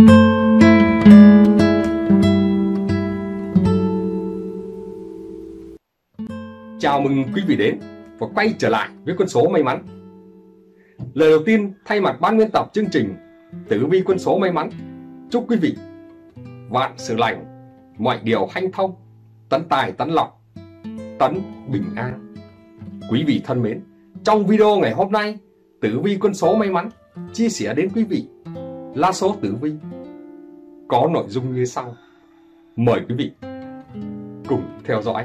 Chào mừng quý vị đến và quay trở lại với con số may mắn. Lời đầu tiên thay mặt ban biên tập chương trình Tử vi quân số may mắn, chúc quý vị vạn sự lành, mọi điều hanh thông, tấn tài tấn lộc, tấn bình an. Quý vị thân mến, trong video ngày hôm nay, Tử vi quân số may mắn chia sẻ đến quý vị lá số tử vi có nội dung như sau. Mời quý vị cùng theo dõi.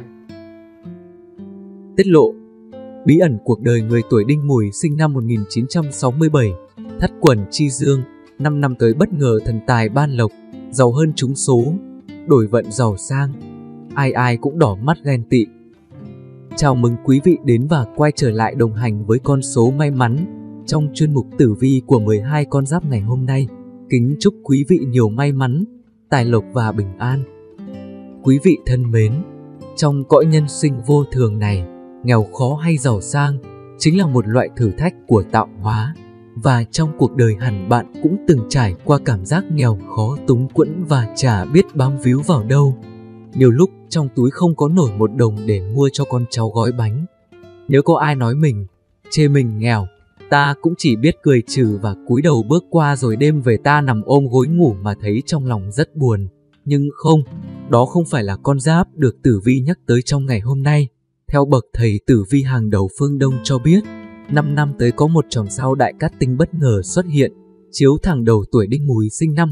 Tiết lộ bí ẩn cuộc đời người tuổi Đinh Mùi sinh năm 1967, thất quần chi dương, 5 năm tới bất ngờ thần tài ban lộc, giàu hơn trúng số, đổi vận giàu sang, ai ai cũng đỏ mắt ghen tị. Chào mừng quý vị đến và quay trở lại đồng hành với con số may mắn trong chuyên mục tử vi của 12 con giáp ngày hôm nay. Kính chúc quý vị nhiều may mắn, tài lộc và bình an. Quý vị thân mến, trong cõi nhân sinh vô thường này, nghèo khó hay giàu sang chính là một loại thử thách của tạo hóa. Và trong cuộc đời hẳn bạn cũng từng trải qua cảm giác nghèo khó túng quẫn và chả biết bám víu vào đâu. Nhiều lúc trong túi không có nổi một đồng để mua cho con cháu gói bánh. Nếu có ai nói mình, chê mình nghèo, ta cũng chỉ biết cười trừ và cúi đầu bước qua, rồi đêm về ta nằm ôm gối ngủ mà thấy trong lòng rất buồn. Nhưng không, đó không phải là con giáp được tử vi nhắc tới trong ngày hôm nay. Theo bậc thầy tử vi hàng đầu phương Đông cho biết, 5 năm tới có một chòm sao đại cát tinh bất ngờ xuất hiện, chiếu thẳng đầu tuổi Đinh Mùi sinh năm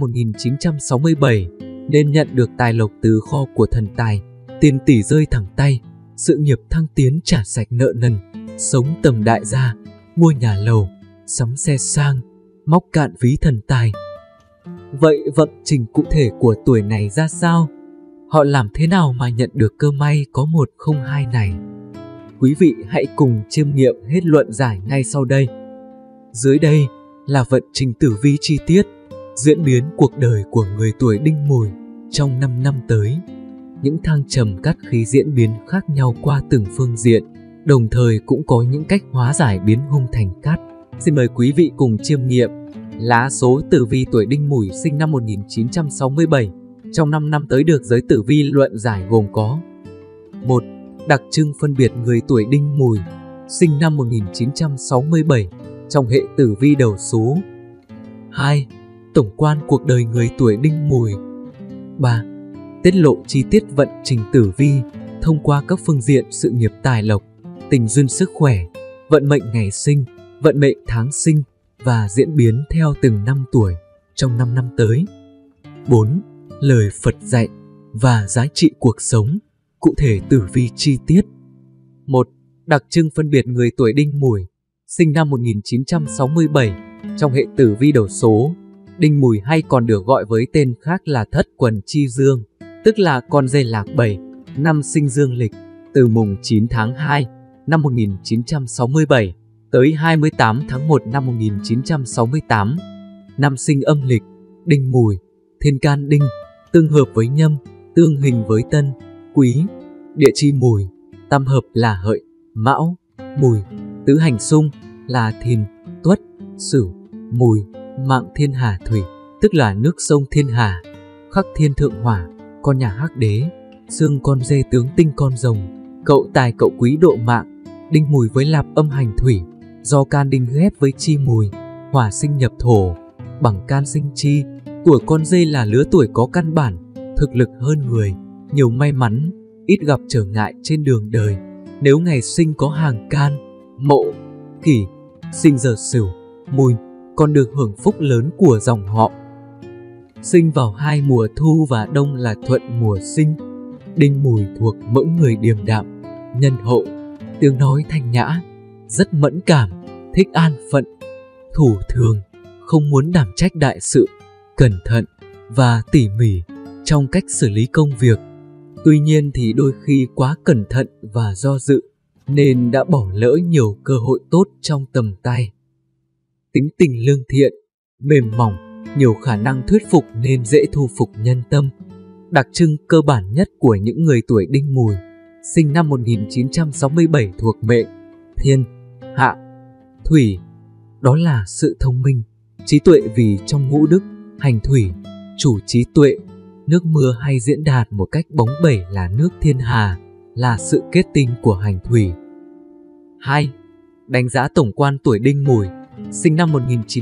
1967, nên nhận được tài lộc từ kho của thần tài, tiền tỷ rơi thẳng tay, sự nghiệp thăng tiến trả sạch nợ nần, sống tầm đại gia, mua nhà lầu, sắm xe sang, móc cạn ví thần tài. Vậy vận trình cụ thể của tuổi này ra sao? Họ làm thế nào mà nhận được cơ may có 102 này? Quý vị hãy cùng chiêm nghiệm hết luận giải ngay sau đây. Dưới đây là vận trình tử vi chi tiết, diễn biến cuộc đời của người tuổi Đinh Mùi trong 5 năm tới. Những thăng trầm cát khí diễn biến khác nhau qua từng phương diện, đồng thời cũng có những cách hóa giải biến hung thành cát. Xin mời quý vị cùng chiêm nghiệm lá số tử vi tuổi Đinh Mùi sinh năm 1967 trong 5 năm tới được giới tử vi luận giải gồm có: 1. Đặc trưng phân biệt người tuổi Đinh Mùi sinh năm 1967 trong hệ tử vi đầu số. 2. Tổng quan cuộc đời người tuổi Đinh Mùi. 3. Tiết lộ chi tiết vận trình tử vi thông qua các phương diện sự nghiệp tài lộc, tình duyên sức khỏe, vận mệnh ngày sinh, vận mệnh tháng sinh và diễn biến theo từng năm tuổi trong 5 năm tới. 4. Lời Phật dạy và giá trị cuộc sống, cụ thể tử vi chi tiết. 1. Đặc trưng phân biệt người tuổi Đinh Mùi sinh năm 1967 trong hệ tử vi đầu số. Đinh Mùi hay còn được gọi với tên khác là thất quần chi dương, tức là con dê lạc 7, năm sinh dương lịch, từ mùng 9 tháng 2 năm 1967 tới 28 tháng 1 năm 1968. Năm sinh âm lịch, Đinh Mùi, thiên can Đinh, tương hợp với Nhâm, tương hình với Tân, Quý. Địa chi Mùi, tam hợp là Hợi, Mão, Mùi. Tứ hành xung là Thìn, Tuất, Sửu, Mùi. Mạng thiên hà thủy, tức là nước sông thiên hà. Khắc thiên thượng hỏa, con nhà Hắc Đế. Xương con dê tướng tinh con rồng. Cậu tài cậu quý độ mạng. Đinh Mùi với lạp âm hành thủy, do can Đinh ghép với chi Mùi, hỏa sinh nhập thổ, bằng can sinh chi. Tuổi con dê là lứa tuổi có căn bản, thực lực hơn người, nhiều may mắn, ít gặp trở ngại trên đường đời. Nếu ngày sinh có hàng can, Mậu, Kỷ, sinh giờ Sửu, Mùi, còn được hưởng phúc lớn của dòng họ. Sinh vào hai mùa thu và đông là thuận mùa sinh. Đinh Mùi thuộc mẫu người điềm đạm, nhân hậu, tiếng nói thanh nhã, rất mẫn cảm, thích an phận, thủ thường, không muốn đảm trách đại sự, cẩn thận và tỉ mỉ trong cách xử lý công việc. Tuy nhiên thì đôi khi quá cẩn thận và do dự nên đã bỏ lỡ nhiều cơ hội tốt trong tầm tay. Tính tình lương thiện, mềm mỏng, nhiều khả năng thuyết phục nên dễ thu phục nhân tâm. Đặc trưng cơ bản nhất của những người tuổi Đinh Mùi sinh năm 1967 thuộc mệnh Thiên, Hạ, Thủy, đó là sự thông minh, trí tuệ, vì trong ngũ đức hành thủy chủ trí tuệ, nước mưa hay diễn đạt một cách bóng bẩy là nước thiên hà, là sự kết tinh của hành thủy. 2. Đánh giá tổng quan tuổi Đinh Mùi. Sinh năm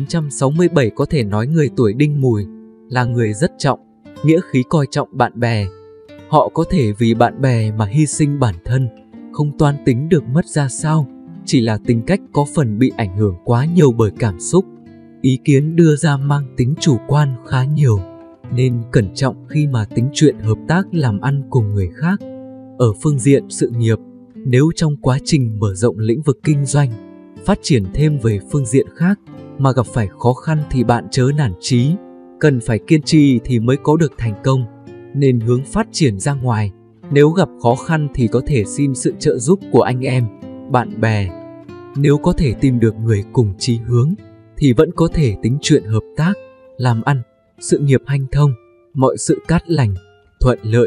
1967 có thể nói người tuổi Đinh Mùi là người rất trọng, nghĩa khí coi trọng bạn bè. Họ có thể vì bạn bè mà hy sinh bản thân, không toan tính được mất ra sao, chỉ là tính cách có phần bị ảnh hưởng quá nhiều bởi cảm xúc. Ý kiến đưa ra mang tính chủ quan khá nhiều, nên cẩn trọng khi mà tính chuyện hợp tác làm ăn cùng người khác. Ở phương diện sự nghiệp, nếu trong quá trình mở rộng lĩnh vực kinh doanh, phát triển thêm về phương diện khác mà gặp phải khó khăn thì bạn chớ nản chí, cần phải kiên trì thì mới có được thành công, nên hướng phát triển ra ngoài. Nếu gặp khó khăn thì có thể xin sự trợ giúp của anh em, bạn bè. Nếu có thể tìm được người cùng chí hướng thì vẫn có thể tính chuyện hợp tác, làm ăn, sự nghiệp hanh thông, mọi sự cát lành, thuận lợi.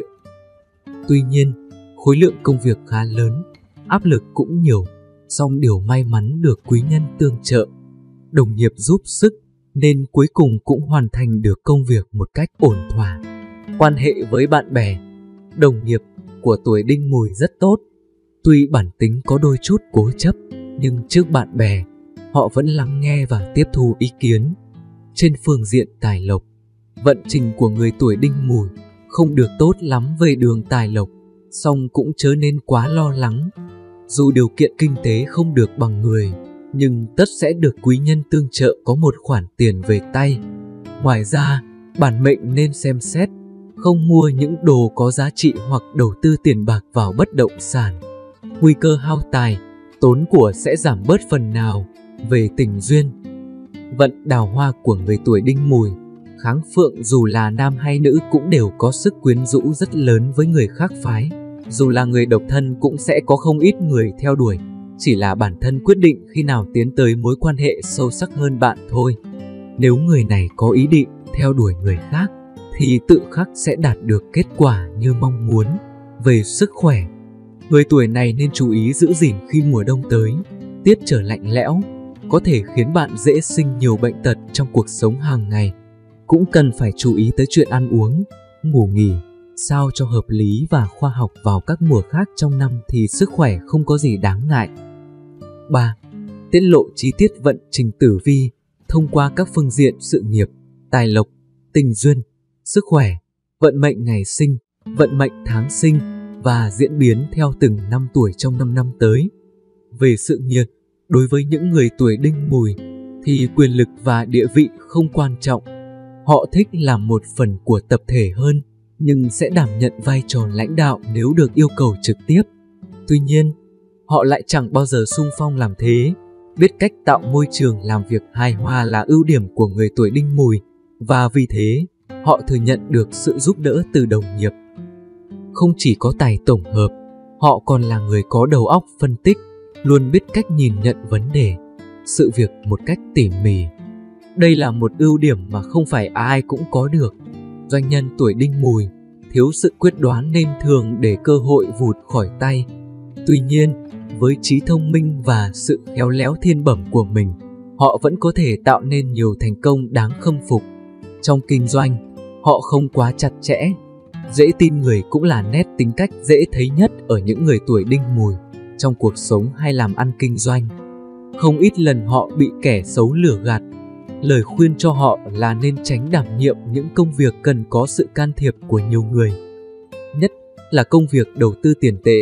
Tuy nhiên, khối lượng công việc khá lớn, áp lực cũng nhiều, song điều may mắn được quý nhân tương trợ, đồng nghiệp giúp sức nên cuối cùng cũng hoàn thành được công việc một cách ổn thỏa. Quan hệ với bạn bè, đồng nghiệp của tuổi Đinh Mùi rất tốt. Tuy bản tính có đôi chút cố chấp, nhưng trước bạn bè, họ vẫn lắng nghe và tiếp thu ý kiến. Trên phương diện tài lộc, vận trình của người tuổi Đinh Mùi không được tốt lắm về đường tài lộc, song cũng chớ nên quá lo lắng. Dù điều kiện kinh tế không được bằng người, nhưng tất sẽ được quý nhân tương trợ có một khoản tiền về tay. Ngoài ra, bản mệnh nên xem xét, không mua những đồ có giá trị hoặc đầu tư tiền bạc vào bất động sản. Nguy cơ hao tài, tốn của sẽ giảm bớt phần nào. Về tình duyên, vận đào hoa của người tuổi Đinh Mùi, kháng phượng dù là nam hay nữ cũng đều có sức quyến rũ rất lớn với người khác phái. Dù là người độc thân cũng sẽ có không ít người theo đuổi, chỉ là bản thân quyết định khi nào tiến tới mối quan hệ sâu sắc hơn bạn thôi. Nếu người này có ý định theo đuổi người khác thì tự khắc sẽ đạt được kết quả như mong muốn. Về sức khỏe, người tuổi này nên chú ý giữ gìn khi mùa đông tới, tiết trở lạnh lẽo, có thể khiến bạn dễ sinh nhiều bệnh tật trong cuộc sống hàng ngày. Cũng cần phải chú ý tới chuyện ăn uống, ngủ nghỉ, sao cho hợp lý và khoa học vào các mùa khác trong năm thì sức khỏe không có gì đáng ngại. 3. Tiết lộ chi tiết vận trình tử vi thông qua các phương diện sự nghiệp, tài lộc, tình duyên, sức khỏe, vận mệnh ngày sinh, vận mệnh tháng sinh và diễn biến theo từng năm tuổi trong 5 năm tới. Về sự nghiệp, đối với những người tuổi Đinh Mùi thì quyền lực và địa vị không quan trọng. Họ thích làm một phần của tập thể hơn, nhưng sẽ đảm nhận vai trò lãnh đạo nếu được yêu cầu trực tiếp. Tuy nhiên, họ lại chẳng bao giờ xung phong làm thế. Biết cách tạo môi trường làm việc hài hòa là ưu điểm của người tuổi Đinh Mùi, và vì thế, họ thừa nhận được sự giúp đỡ từ đồng nghiệp. Không chỉ có tài tổng hợp, họ còn là người có đầu óc phân tích, luôn biết cách nhìn nhận vấn đề, sự việc một cách tỉ mỉ. Đây là một ưu điểm mà không phải ai cũng có được. Doanh nhân tuổi Đinh Mùi thiếu sự quyết đoán nên thường để cơ hội vụt khỏi tay. Tuy nhiên, với trí thông minh và sự khéo léo thiên bẩm của mình, họ vẫn có thể tạo nên nhiều thành công đáng khâm phục. Trong kinh doanh, họ không quá chặt chẽ, dễ tin người cũng là nét tính cách dễ thấy nhất ở những người tuổi Đinh Mùi trong cuộc sống hay làm ăn kinh doanh. Không ít lần họ bị kẻ xấu lừa gạt. Lời khuyên cho họ là nên tránh đảm nhiệm những công việc cần có sự can thiệp của nhiều người, nhất là công việc đầu tư tiền tệ.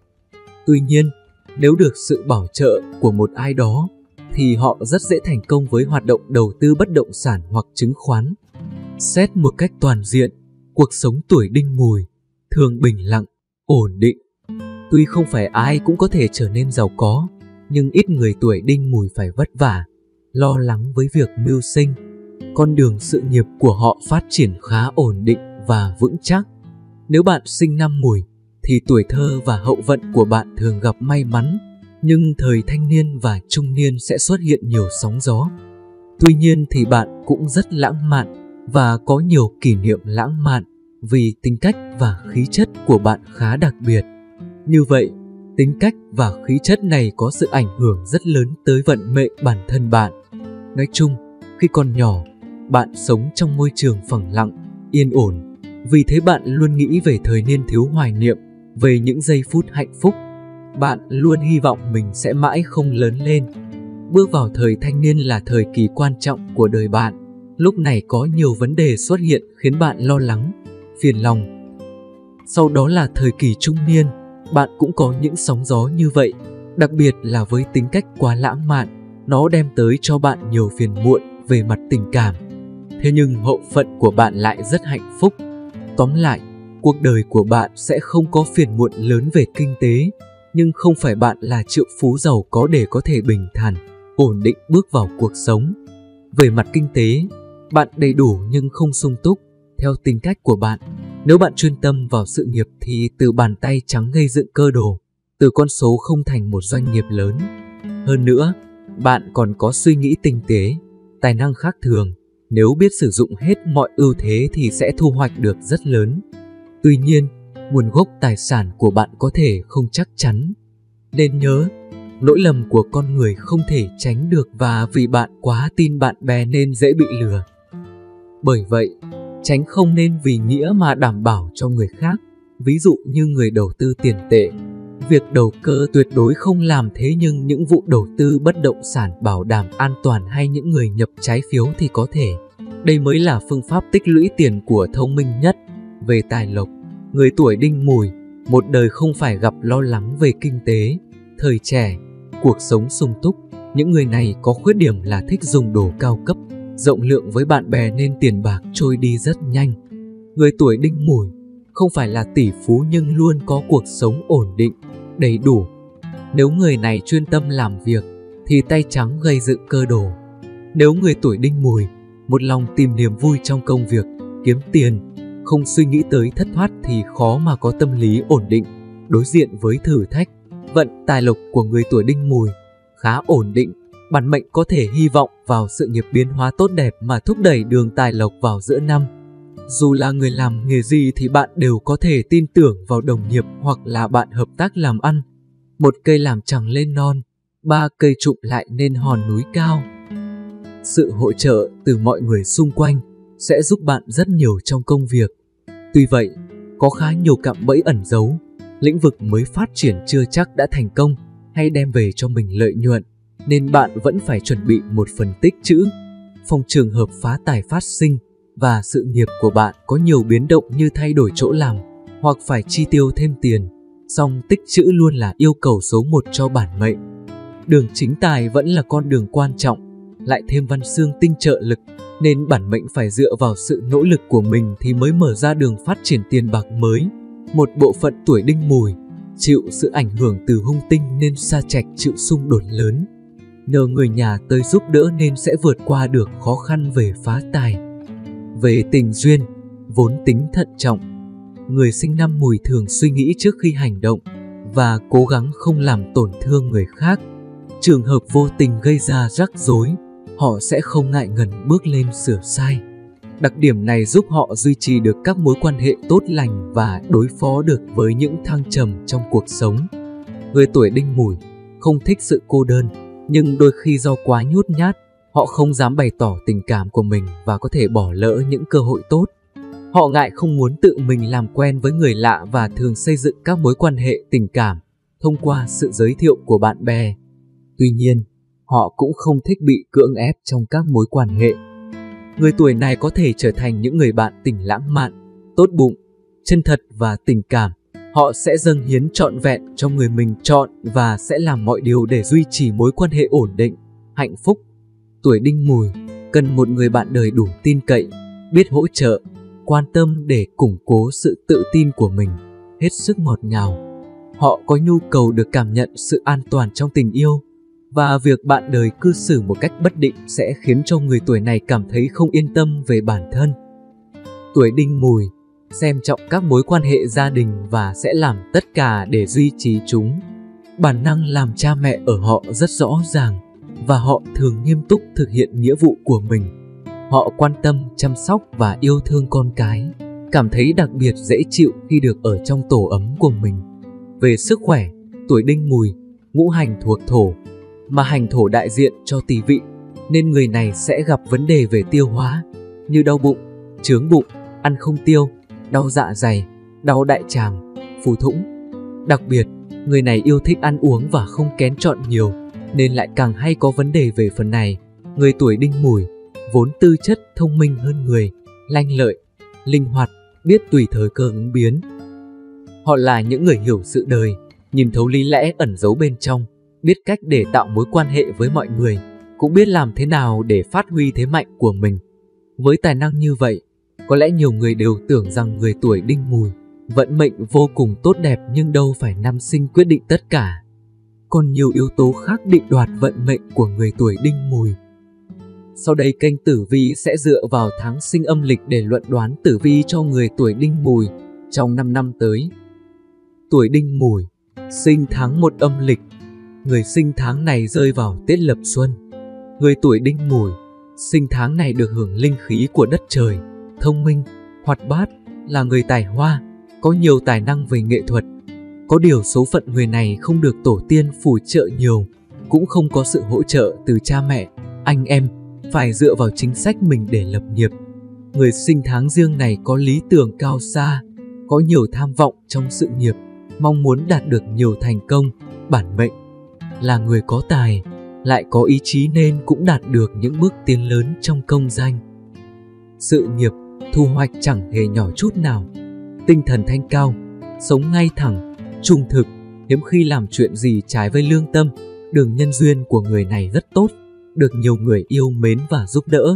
Tuy nhiên, nếu được sự bảo trợ của một ai đó, thì họ rất dễ thành công với hoạt động đầu tư bất động sản hoặc chứng khoán. Xét một cách toàn diện, cuộc sống tuổi Đinh Mùi thường bình lặng, ổn định. Tuy không phải ai cũng có thể trở nên giàu có, nhưng ít người tuổi Đinh Mùi phải vất vả, lo lắng với việc mưu sinh. Con đường sự nghiệp của họ phát triển khá ổn định và vững chắc. Nếu bạn sinh năm Mùi, thì tuổi thơ và hậu vận của bạn thường gặp may mắn, nhưng thời thanh niên và trung niên sẽ xuất hiện nhiều sóng gió. Tuy nhiên thì bạn cũng rất lãng mạn và có nhiều kỷ niệm lãng mạn vì tính cách và khí chất của bạn khá đặc biệt. Như vậy, tính cách và khí chất này có sự ảnh hưởng rất lớn tới vận mệnh bản thân bạn. Nói chung, khi còn nhỏ, bạn sống trong môi trường phẳng lặng, yên ổn. Vì thế bạn luôn nghĩ về thời niên thiếu hoài niệm, về những giây phút hạnh phúc. Bạn luôn hy vọng mình sẽ mãi không lớn lên. Bước vào thời thanh niên là thời kỳ quan trọng của đời bạn. Lúc này có nhiều vấn đề xuất hiện khiến bạn lo lắng, phiền lòng. Sau đó là thời kỳ trung niên, bạn cũng có những sóng gió như vậy. Đặc biệt là với tính cách quá lãng mạn, nó đem tới cho bạn nhiều phiền muộn về mặt tình cảm. Thế nhưng hậu phận của bạn lại rất hạnh phúc. Tóm lại, cuộc đời của bạn sẽ không có phiền muộn lớn về kinh tế, nhưng không phải bạn là triệu phú giàu có để có thể bình thản, ổn định bước vào cuộc sống. Về mặt kinh tế, bạn đầy đủ nhưng không sung túc. Theo tính cách của bạn, nếu bạn chuyên tâm vào sự nghiệp thì từ bàn tay trắng gây dựng cơ đồ, từ con số không thành một doanh nghiệp lớn. Hơn nữa, bạn còn có suy nghĩ tinh tế, tài năng khác thường. Nếu biết sử dụng hết mọi ưu thế thì sẽ thu hoạch được rất lớn. Tuy nhiên, nguồn gốc tài sản của bạn có thể không chắc chắn. Nên nhớ, lỗi lầm của con người không thể tránh được và vì bạn quá tin bạn bè nên dễ bị lừa. Bởi vậy, tránh không nên vì nghĩa mà đảm bảo cho người khác. Ví dụ như người đầu tư tiền tệ, việc đầu cơ tuyệt đối không làm thế, nhưng những vụ đầu tư bất động sản bảo đảm an toàn hay những người nhập trái phiếu thì có thể. Đây mới là phương pháp tích lũy tiền của thông minh nhất. Về tài lộc, người tuổi Đinh Mùi, một đời không phải gặp lo lắng về kinh tế. Thời trẻ, cuộc sống sung túc. Những người này có khuyết điểm là thích dùng đồ cao cấp, rộng lượng với bạn bè nên tiền bạc trôi đi rất nhanh. Người tuổi Đinh Mùi không phải là tỷ phú nhưng luôn có cuộc sống ổn định, đầy đủ. Nếu người này chuyên tâm làm việc thì tay trắng gây dựng cơ đồ. Nếu người tuổi Đinh Mùi một lòng tìm niềm vui trong công việc, kiếm tiền, không suy nghĩ tới thất thoát thì khó mà có tâm lý ổn định, đối diện với thử thách. Vận tài lộc của người tuổi Đinh Mùi khá ổn định. Bản mệnh có thể hy vọng vào sự nghiệp biến hóa tốt đẹp mà thúc đẩy đường tài lộc vào giữa năm. Dù là người làm nghề gì thì bạn đều có thể tin tưởng vào đồng nghiệp hoặc là bạn hợp tác làm ăn. Một cây làm chẳng lên non, ba cây trụm lại nên hòn núi cao. Sự hỗ trợ từ mọi người xung quanh sẽ giúp bạn rất nhiều trong công việc. Tuy vậy, có khá nhiều cạm bẫy ẩn giấu. Lĩnh vực mới phát triển chưa chắc đã thành công hay đem về cho mình lợi nhuận, nên bạn vẫn phải chuẩn bị một phần tích trữ. Phòng trường hợp phá tài phát sinh và sự nghiệp của bạn có nhiều biến động như thay đổi chỗ làm hoặc phải chi tiêu thêm tiền, song tích trữ luôn là yêu cầu số 1 cho bản mệnh. Đường chính tài vẫn là con đường quan trọng, lại thêm văn xương tinh trợ lực, nên bản mệnh phải dựa vào sự nỗ lực của mình thì mới mở ra đường phát triển tiền bạc mới. Một bộ phận tuổi Đinh Mùi chịu sự ảnh hưởng từ hung tinh nên sa trạch chịu xung đột lớn. Nhờ người nhà tới giúp đỡ nên sẽ vượt qua được khó khăn về phá tài. Về tình duyên, vốn tính thận trọng, người sinh năm Mùi thường suy nghĩ trước khi hành động và cố gắng không làm tổn thương người khác. Trường hợp vô tình gây ra rắc rối, họ sẽ không ngại ngần bước lên sửa sai. Đặc điểm này giúp họ duy trì được các mối quan hệ tốt lành và đối phó được với những thăng trầm trong cuộc sống. Người tuổi Đinh Mùi không thích sự cô đơn, nhưng đôi khi do quá nhút nhát, họ không dám bày tỏ tình cảm của mình và có thể bỏ lỡ những cơ hội tốt. Họ ngại không muốn tự mình làm quen với người lạ và thường xây dựng các mối quan hệ tình cảm thông qua sự giới thiệu của bạn bè. Tuy nhiên, họ cũng không thích bị cưỡng ép trong các mối quan hệ. Người tuổi này có thể trở thành những người bạn tình lãng mạn, tốt bụng, chân thật và tình cảm. Họ sẽ dâng hiến trọn vẹn cho người mình chọn và sẽ làm mọi điều để duy trì mối quan hệ ổn định, hạnh phúc. Tuổi Đinh Mùi cần một người bạn đời đủ tin cậy, biết hỗ trợ, quan tâm để củng cố sự tự tin của mình, hết sức ngọt ngào. Họ có nhu cầu được cảm nhận sự an toàn trong tình yêu, và việc bạn đời cư xử một cách bất định sẽ khiến cho người tuổi này cảm thấy không yên tâm về bản thân. Tuổi Đinh Mùi xem trọng các mối quan hệ gia đình và sẽ làm tất cả để duy trì chúng. Bản năng làm cha mẹ ở họ rất rõ ràng và họ thường nghiêm túc thực hiện nghĩa vụ của mình. Họ quan tâm, chăm sóc và yêu thương con cái, cảm thấy đặc biệt dễ chịu khi được ở trong tổ ấm của mình. Về sức khỏe, tuổi Đinh Mùi ngũ hành thuộc thổ, mà hành thổ đại diện cho Tỵ Vị, nên người này sẽ gặp vấn đề về tiêu hóa như đau bụng, chướng bụng, ăn không tiêu, đau dạ dày, đau đại tràng, phù thủng. Đặc biệt, người này yêu thích ăn uống và không kén chọn nhiều, nên lại càng hay có vấn đề về phần này. Người tuổi Đinh Mùi vốn tư chất thông minh hơn người, lanh lợi, linh hoạt, biết tùy thời cơ ứng biến. Họ là những người hiểu sự đời, nhìn thấu lý lẽ ẩn giấu bên trong, biết cách để tạo mối quan hệ với mọi người, cũng biết làm thế nào để phát huy thế mạnh của mình. Với tài năng như vậy, có lẽ nhiều người đều tưởng rằng người tuổi Đinh Mùi vận mệnh vô cùng tốt đẹp, nhưng đâu phải năm sinh quyết định tất cả. Còn nhiều yếu tố khác định đoạt vận mệnh của người tuổi Đinh Mùi. Sau đây kênh Tử Vi sẽ dựa vào tháng sinh âm lịch để luận đoán tử vi cho người tuổi Đinh Mùi trong 5 năm tới. Tuổi Đinh Mùi, sinh tháng 1 âm lịch. Người sinh tháng này rơi vào Tết Lập Xuân. Người tuổi Đinh Mùi, sinh tháng này được hưởng linh khí của đất trời, thông minh, hoạt bát, là người tài hoa, có nhiều tài năng về nghệ thuật. Có điều số phận người này không được tổ tiên phù trợ nhiều, cũng không có sự hỗ trợ từ cha mẹ, anh em, phải dựa vào chính sách mình để lập nghiệp. Người sinh tháng Giêng này có lý tưởng cao xa, có nhiều tham vọng trong sự nghiệp, mong muốn đạt được nhiều thành công. Bản mệnh là người có tài, lại có ý chí nên cũng đạt được những bước tiến lớn trong công danh. Sự nghiệp, thu hoạch chẳng hề nhỏ chút nào. Tinh thần thanh cao, sống ngay thẳng, trung thực, hiếm khi làm chuyện gì trái với lương tâm. Đường nhân duyên của người này rất tốt, được nhiều người yêu mến và giúp đỡ.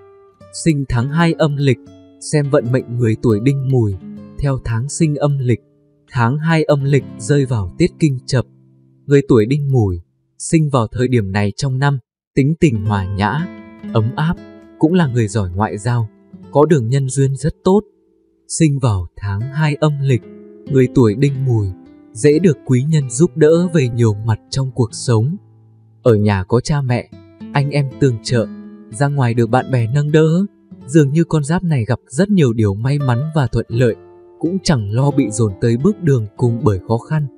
Sinh tháng 2 âm lịch, xem vận mệnh người tuổi Đinh Mùi theo tháng sinh âm lịch. Tháng 2 âm lịch rơi vào tiết Kinh Chập. Người tuổi Đinh Mùi sinh vào thời điểm này trong năm, tính tình hòa nhã, ấm áp, cũng là người giỏi ngoại giao, có đường nhân duyên rất tốt. Sinh vào tháng 2 âm lịch, người tuổi Đinh Mùi dễ được quý nhân giúp đỡ về nhiều mặt trong cuộc sống. Ở nhà có cha mẹ, anh em tương trợ, ra ngoài được bạn bè nâng đỡ. Dường như con giáp này gặp rất nhiều điều may mắn và thuận lợi, cũng chẳng lo bị dồn tới bước đường cùng bởi khó khăn.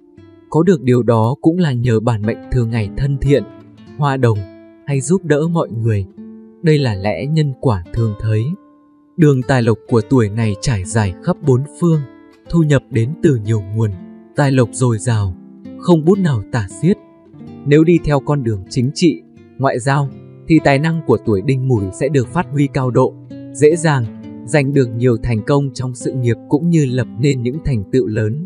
Có được điều đó cũng là nhờ bản mệnh thường ngày thân thiện, hòa đồng hay giúp đỡ mọi người. Đây là lẽ nhân quả thường thấy. Đường tài lộc của tuổi này trải dài khắp bốn phương, thu nhập đến từ nhiều nguồn, tài lộc dồi dào, không bút nào tả xiết. Nếu đi theo con đường chính trị, ngoại giao, thì tài năng của tuổi Đinh Mùi sẽ được phát huy cao độ, dễ dàng giành được nhiều thành công trong sự nghiệp cũng như lập nên những thành tựu lớn.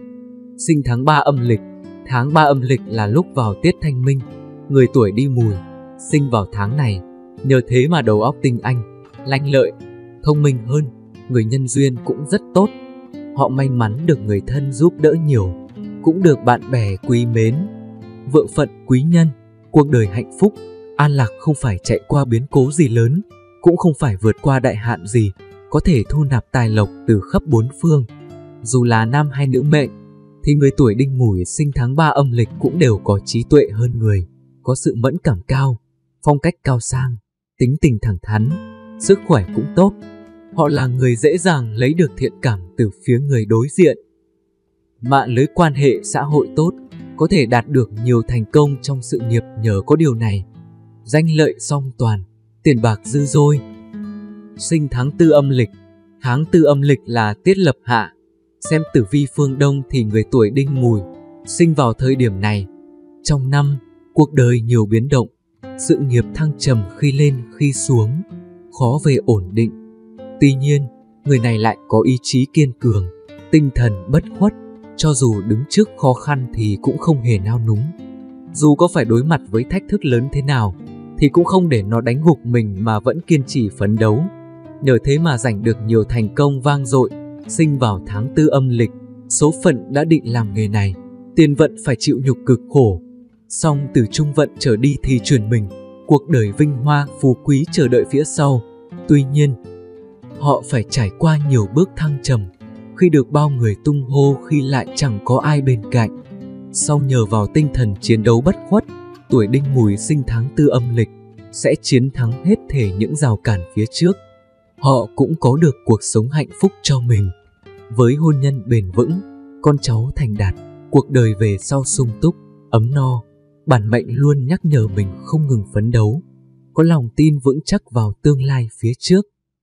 Sinh tháng 3 âm lịch. Tháng 3 âm lịch là lúc vào tiết Thanh Minh. Người tuổi Đinh Mùi sinh vào tháng này, nhờ thế mà đầu óc tinh anh, lanh lợi, thông minh hơn, người nhân duyên cũng rất tốt. Họ may mắn được người thân giúp đỡ nhiều, cũng được bạn bè quý mến. Vợ phận quý nhân, cuộc đời hạnh phúc, an lạc, không phải chạy qua biến cố gì lớn, cũng không phải vượt qua đại hạn gì, có thể thu nạp tài lộc từ khắp bốn phương. Dù là nam hay nữ mệnh, thì người tuổi Đinh Mùi sinh tháng 3 âm lịch cũng đều có trí tuệ hơn người, có sự mẫn cảm cao, phong cách cao sang, tính tình thẳng thắn, sức khỏe cũng tốt. Họ là người dễ dàng lấy được thiện cảm từ phía người đối diện. Mạng lưới quan hệ xã hội tốt, có thể đạt được nhiều thành công trong sự nghiệp nhờ có điều này. Danh lợi song toàn, tiền bạc dư dôi. Sinh tháng 4 âm lịch. Tháng 4 âm lịch là tiết lập hạ. Xem tử vi phương Đông thì người tuổi Đinh Mùi sinh vào thời điểm này. Trong năm, cuộc đời nhiều biến động, sự nghiệp thăng trầm khi lên khi xuống, khó về ổn định. Tuy nhiên, người này lại có ý chí kiên cường, tinh thần bất khuất, cho dù đứng trước khó khăn thì cũng không hề nao núng. Dù có phải đối mặt với thách thức lớn thế nào, thì cũng không để nó đánh gục mình mà vẫn kiên trì phấn đấu. Nhờ thế mà giành được nhiều thành công vang dội. Sinh vào tháng 4 âm lịch, số phận đã định làm nghề này, tiền vận phải chịu nhục cực khổ. Song từ trung vận trở đi thì chuyển mình, cuộc đời vinh hoa phú quý chờ đợi phía sau. Tuy nhiên, họ phải trải qua nhiều bước thăng trầm, khi được bao người tung hô khi lại chẳng có ai bên cạnh. Sau nhờ vào tinh thần chiến đấu bất khuất, tuổi Đinh Mùi sinh tháng 4 âm lịch sẽ chiến thắng hết thể những rào cản phía trước. Họ cũng có được cuộc sống hạnh phúc cho mình, với hôn nhân bền vững, con cháu thành đạt, cuộc đời về sau sung túc, ấm no. Bản mệnh luôn nhắc nhở mình không ngừng phấn đấu, có lòng tin vững chắc vào tương lai phía trước.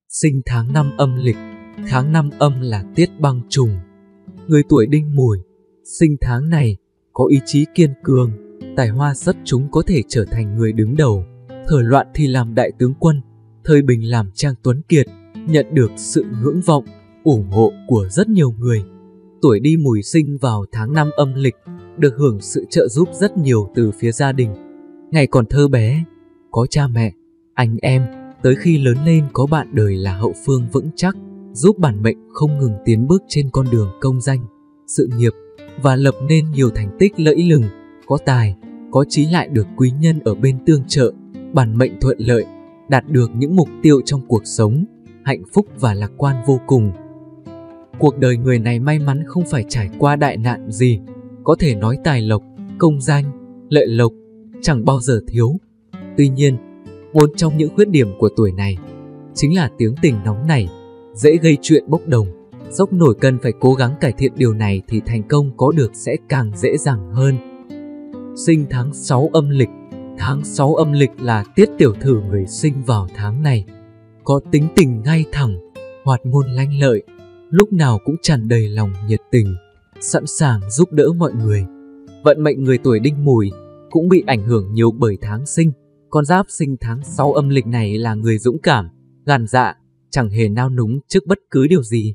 Sinh tháng 5 âm lịch. Tháng 5 âm là tiết băng trùng. Người tuổi Đinh Mùi sinh tháng này có ý chí kiên cường, tài hoa xuất chúng, có thể trở thành người đứng đầu. Thời loạn thì làm đại tướng quân, thời bình làm trang tuấn kiệt, nhận được sự ngưỡng vọng, ủng hộ của rất nhiều người. Tuổi Đinh Mùi sinh vào tháng 5 âm lịch, được hưởng sự trợ giúp rất nhiều từ phía gia đình. Ngày còn thơ bé, có cha mẹ, anh em, tới khi lớn lên có bạn đời là hậu phương vững chắc, giúp bản mệnh không ngừng tiến bước trên con đường công danh, sự nghiệp và lập nên nhiều thành tích lẫy lừng, có tài, có chí, lại được quý nhân ở bên tương trợ, bản mệnh thuận lợi, đạt được những mục tiêu trong cuộc sống, hạnh phúc và lạc quan vô cùng. Cuộc đời người này may mắn, không phải trải qua đại nạn gì, có thể nói tài lộc, công danh, lợi lộc chẳng bao giờ thiếu. Tuy nhiên, một trong những khuyết điểm của tuổi này chính là tiếng tình nóng nảy, dễ gây chuyện bốc đồng, dốc nổi. Cần phải cố gắng cải thiện điều này thì thành công có được sẽ càng dễ dàng hơn. Sinh tháng 6 âm lịch. Tháng 6 âm lịch là tiết tiểu thử. Người sinh vào tháng này có tính tình ngay thẳng, hoạt ngôn lanh lợi, lúc nào cũng tràn đầy lòng nhiệt tình, sẵn sàng giúp đỡ mọi người. Vận mệnh người tuổi Đinh Mùi cũng bị ảnh hưởng nhiều bởi tháng sinh. Con giáp sinh tháng 6 âm lịch này là người dũng cảm, gan dạ, chẳng hề nao núng trước bất cứ điều gì.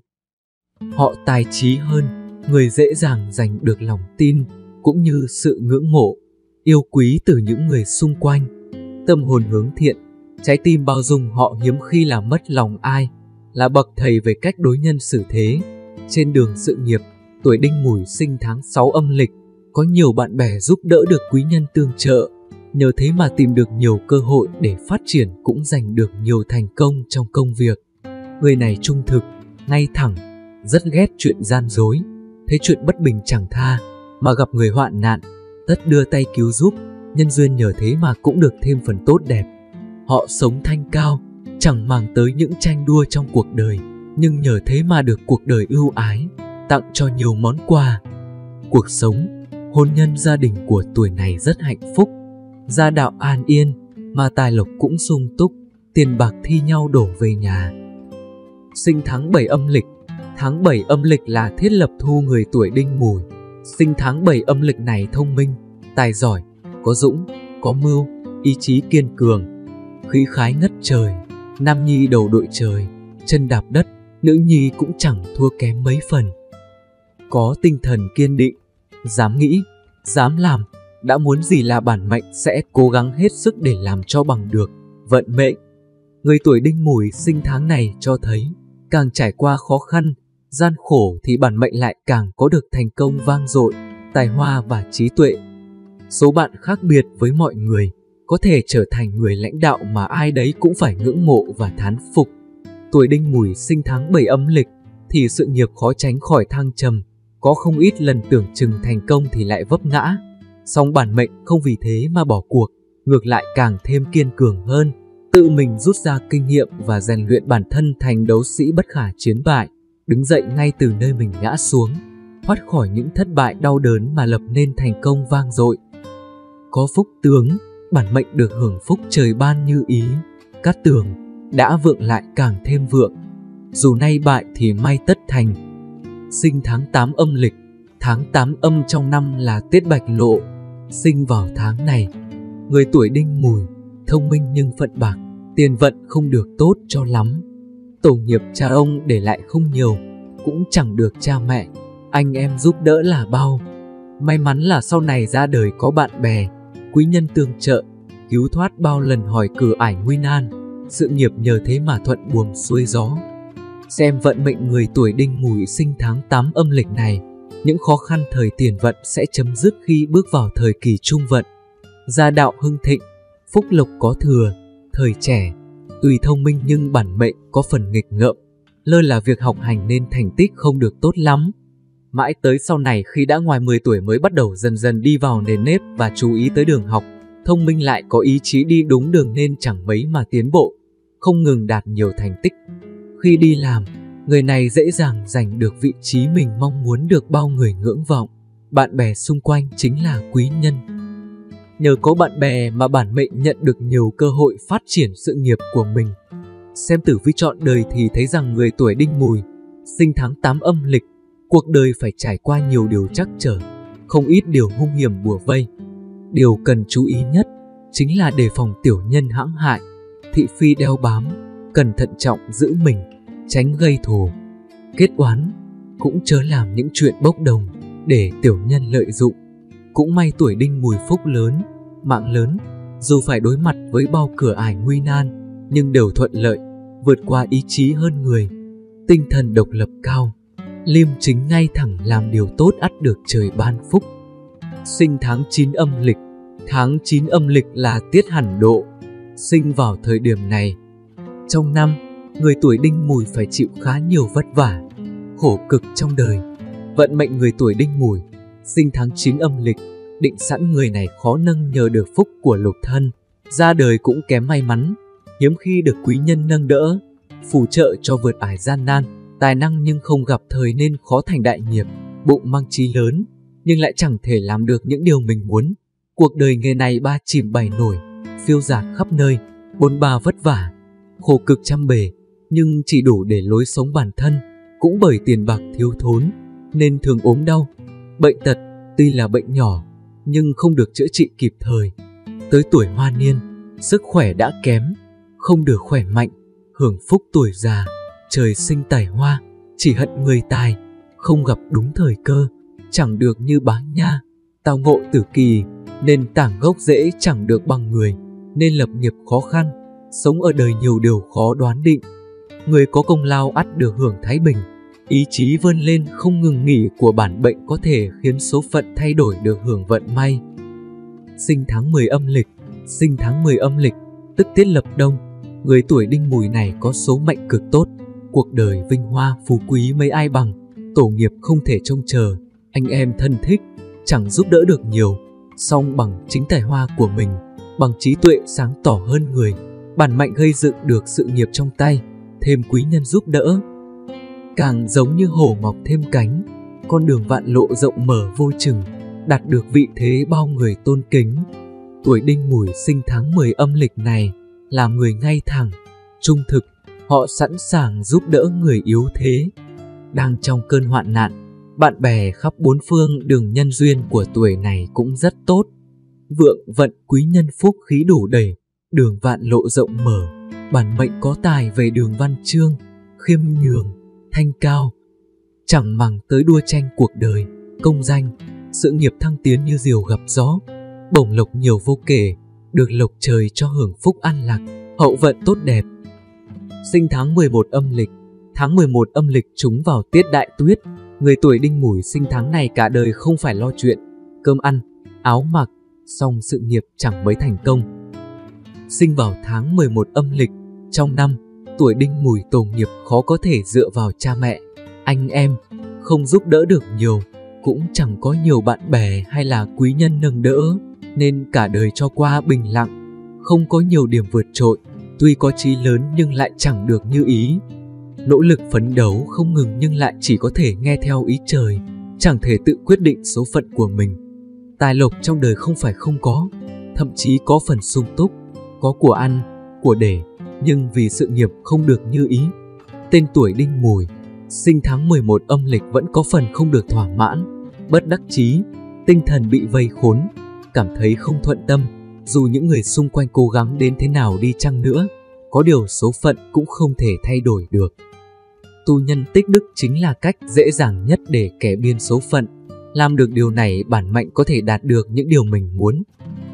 Họ tài trí hơn, người dễ dàng giành được lòng tin cũng như sự ngưỡng mộ, yêu quý từ những người xung quanh. Tâm hồn hướng thiện, trái tim bao dung, họ hiếm khi làm mất lòng ai, là bậc thầy về cách đối nhân xử thế. Trên đường sự nghiệp, tuổi Đinh Mùi sinh tháng 6 âm lịch có nhiều bạn bè giúp đỡ, được quý nhân tương trợ, nhờ thế mà tìm được nhiều cơ hội để phát triển, cũng giành được nhiều thành công trong công việc. Người này trung thực, ngay thẳng, rất ghét chuyện gian dối, thấy chuyện bất bình chẳng tha, mà gặp người hoạn nạn tất đưa tay cứu giúp, nhân duyên nhờ thế mà cũng được thêm phần tốt đẹp. Họ sống thanh cao, chẳng màng tới những tranh đua trong cuộc đời, nhưng nhờ thế mà được cuộc đời ưu ái, tặng cho nhiều món quà. Cuộc sống, hôn nhân, gia đình của tuổi này rất hạnh phúc, gia đạo an yên, mà tài lộc cũng sung túc, tiền bạc thi nhau đổ về nhà. Sinh tháng 7 âm lịch. Tháng 7 âm lịch là thiết lập thu. Người tuổi Đinh Mùi sinh tháng 7 âm lịch này thông minh, tài giỏi, có dũng, có mưu, ý chí kiên cường, khí khái ngất trời. Nam nhi đầu đội trời, chân đạp đất, nữ nhi cũng chẳng thua kém mấy phần. Có tinh thần kiên định, dám nghĩ, dám làm, đã muốn gì là bản mệnh sẽ cố gắng hết sức để làm cho bằng được. Vận mệnh người tuổi Đinh Mùi sinh tháng này cho thấy, càng trải qua khó khăn, gian khổ thì bản mệnh lại càng có được thành công vang dội, tài hoa và trí tuệ. Số bạn khác biệt với mọi người, có thể trở thành người lãnh đạo mà ai đấy cũng phải ngưỡng mộ và thán phục. Tuổi Đinh Mùi sinh tháng 7 âm lịch thì sự nghiệp khó tránh khỏi thăng trầm, có không ít lần tưởng chừng thành công thì lại vấp ngã. Song bản mệnh không vì thế mà bỏ cuộc, ngược lại càng thêm kiên cường hơn, tự mình rút ra kinh nghiệm và rèn luyện bản thân thành đấu sĩ bất khả chiến bại, đứng dậy ngay từ nơi mình ngã xuống, thoát khỏi những thất bại đau đớn mà lập nên thành công vang dội. Có phúc tướng, bản mệnh được hưởng phúc trời ban như ý, cát tường đã vượng lại càng thêm vượng, dù nay bại thì may tất thành. Sinh tháng 8 âm lịch. Tháng 8 âm trong năm là tiết bạch lộ. Sinh vào tháng này, người tuổi Đinh Mùi thông minh nhưng phận bạc, tiền vận không được tốt cho lắm. Tổ nghiệp cha ông để lại không nhiều, cũng chẳng được cha mẹ, anh em giúp đỡ là bao. May mắn là sau này ra đời có bạn bè, quý nhân tương trợ, cứu thoát bao lần hỏi cửa ải nguy nan, sự nghiệp nhờ thế mà thuận buồm xuôi gió. Xem vận mệnh người tuổi Đinh Mùi sinh tháng 8 âm lịch này, những khó khăn thời tiền vận sẽ chấm dứt khi bước vào thời kỳ trung vận. Gia đạo hưng thịnh, phúc lộc có thừa. Thời trẻ, tuy thông minh nhưng bản mệnh có phần nghịch ngợm, lơ là việc học hành nên thành tích không được tốt lắm. Mãi tới sau này khi đã ngoài 10 tuổi mới bắt đầu dần dần đi vào nền nếp và chú ý tới đường học, thông minh lại có ý chí đi đúng đường nên chẳng mấy mà tiến bộ, không ngừng đạt nhiều thành tích. Khi đi làm, người này dễ dàng giành được vị trí mình mong muốn, được bao người ngưỡng vọng. Bạn bè xung quanh chính là quý nhân. Nhờ có bạn bè mà bản mệnh nhận được nhiều cơ hội phát triển sự nghiệp của mình. Xem tử vi trọn đời thì thấy rằng người tuổi Đinh Mùi, sinh tháng 8 âm lịch, cuộc đời phải trải qua nhiều điều trắc trở, không ít điều hung hiểm bủa vây. Điều cần chú ý nhất chính là đề phòng tiểu nhân hãm hại, thị phi đeo bám, cần thận trọng giữ mình, tránh gây thù, kết oán, cũng chớ làm những chuyện bốc đồng để tiểu nhân lợi dụng. Cũng may tuổi Đinh Mùi phúc lớn, mạng lớn, dù phải đối mặt với bao cửa ải nguy nan, nhưng đều thuận lợi, vượt qua ý chí hơn người. Tinh thần độc lập cao, liêm chính ngay thẳng, làm điều tốt ắt được trời ban phúc. Sinh tháng 9 âm lịch. Tháng 9 âm lịch là tiết hẳn độ. Sinh vào thời điểm này, trong năm, người tuổi Đinh Mùi phải chịu khá nhiều vất vả, khổ cực trong đời. Vận mệnh người tuổi Đinh Mùi, sinh tháng 9 âm lịch, định sẵn người này khó nâng nhờ được phúc của lục thân, ra đời cũng kém may mắn, hiếm khi được quý nhân nâng đỡ, phù trợ cho vượt ải gian nan. Tài năng nhưng không gặp thời nên khó thành đại nghiệp, bụng mang chí lớn, nhưng lại chẳng thể làm được những điều mình muốn. Cuộc đời nghề này ba chìm bảy nổi, phiêu dạt khắp nơi, bôn ba vất vả, khổ cực trăm bề, nhưng chỉ đủ để lối sống bản thân. Cũng bởi tiền bạc thiếu thốn nên thường ốm đau, bệnh tật. Tuy là bệnh nhỏ nhưng không được chữa trị kịp thời. Tới tuổi hoa niên, sức khỏe đã kém, không được khỏe mạnh, hưởng phúc tuổi già. Trời sinh tài hoa, chỉ hận người tài, không gặp đúng thời cơ, chẳng được như bá nha. Tao ngộ tử kỳ, nên tảng gốc rễ chẳng được bằng người, nên lập nghiệp khó khăn, sống ở đời nhiều điều khó đoán định. Người có công lao ắt được hưởng thái bình, ý chí vươn lên không ngừng nghỉ của bản bệnh có thể khiến số phận thay đổi được hưởng vận may. Sinh tháng 10 âm lịch. Sinh tháng 10 âm lịch, tức tiết lập đông, người tuổi Đinh Mùi này có số mệnh cực tốt, cuộc đời vinh hoa phú quý mấy ai bằng, tổ nghiệp không thể trông chờ, anh em thân thích chẳng giúp đỡ được nhiều, song bằng chính tài hoa của mình, bằng trí tuệ sáng tỏ hơn người, bản mệnh gây dựng được sự nghiệp trong tay, thêm quý nhân giúp đỡ. Càng giống như hổ mọc thêm cánh, con đường vạn lộ rộng mở vô chừng, đạt được vị thế bao người tôn kính. Tuổi Đinh Mùi sinh tháng 10 âm lịch này là người ngay thẳng, trung thực, họ sẵn sàng giúp đỡ người yếu thế. Đang trong cơn hoạn nạn, bạn bè khắp bốn phương, đường nhân duyên của tuổi này cũng rất tốt. Vượng vận quý nhân phúc khí đủ đầy, đường vạn lộ rộng mở, bản mệnh có tài về đường văn chương, khiêm nhường, thanh cao. Chẳng màng tới đua tranh cuộc đời, công danh, sự nghiệp thăng tiến như diều gặp gió, bổng lộc nhiều vô kể, được lộc trời cho hưởng phúc an lạc, hậu vận tốt đẹp. Sinh tháng 11 âm lịch. Tháng 11 âm lịch trúng vào tiết đại tuyết, người tuổi Đinh Mùi sinh tháng này cả đời không phải lo chuyện cơm ăn, áo mặc, song sự nghiệp chẳng mấy thành công. Sinh vào tháng 11 âm lịch, trong năm, tuổi Đinh Mùi tổ nghiệp khó có thể dựa vào cha mẹ, anh em, không giúp đỡ được nhiều, cũng chẳng có nhiều bạn bè hay là quý nhân nâng đỡ, nên cả đời cho qua bình lặng, không có nhiều điểm vượt trội. Tuy có chí lớn nhưng lại chẳng được như ý, nỗ lực phấn đấu không ngừng nhưng lại chỉ có thể nghe theo ý trời, chẳng thể tự quyết định số phận của mình. Tài lộc trong đời không phải không có, thậm chí có phần sung túc, có của ăn, của để, nhưng vì sự nghiệp không được như ý. Tên tuổi Đinh Mùi, sinh tháng 11 âm lịch vẫn có phần không được thỏa mãn, bất đắc chí, tinh thần bị vây khốn, cảm thấy không thuận tâm. Dù những người xung quanh cố gắng đến thế nào đi chăng nữa, có điều số phận cũng không thể thay đổi được. Tu nhân tích đức chính là cách dễ dàng nhất để kẻ biên số phận. Làm được điều này, bản mệnh có thể đạt được những điều mình muốn.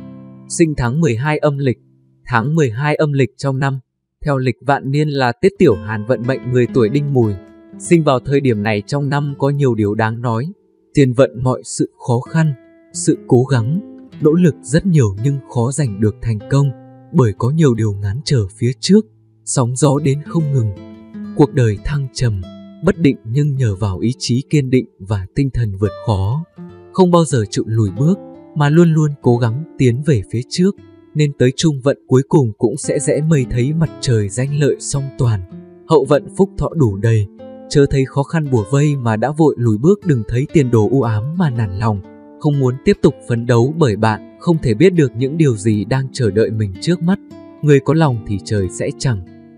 Sinh tháng 12 âm lịch. Tháng 12 âm lịch trong năm, theo lịch vạn niên là Tết Tiểu Hàn, vận mệnh người tuổi Đinh Mùi sinh vào thời điểm này trong năm có nhiều điều đáng nói. Tiền vận mọi sự khó khăn, sự cố gắng, nỗ lực rất nhiều nhưng khó giành được thành công, bởi có nhiều điều ngán trở phía trước, sóng gió đến không ngừng. Cuộc đời thăng trầm, bất định nhưng nhờ vào ý chí kiên định và tinh thần vượt khó, không bao giờ chịu lùi bước mà luôn luôn cố gắng tiến về phía trước, nên tới trung vận cuối cùng cũng sẽ dễ mây thấy mặt trời danh lợi song toàn, hậu vận phúc thọ đủ đầy. Chớ thấy khó khăn bủa vây mà đã vội lùi bước, đừng thấy tiền đồ u ám mà nản lòng, không muốn tiếp tục phấn đấu, bởi bạn không thể biết được những điều gì đang chờ đợi mình trước mắt. Người có lòng thì trời sẽ chẳng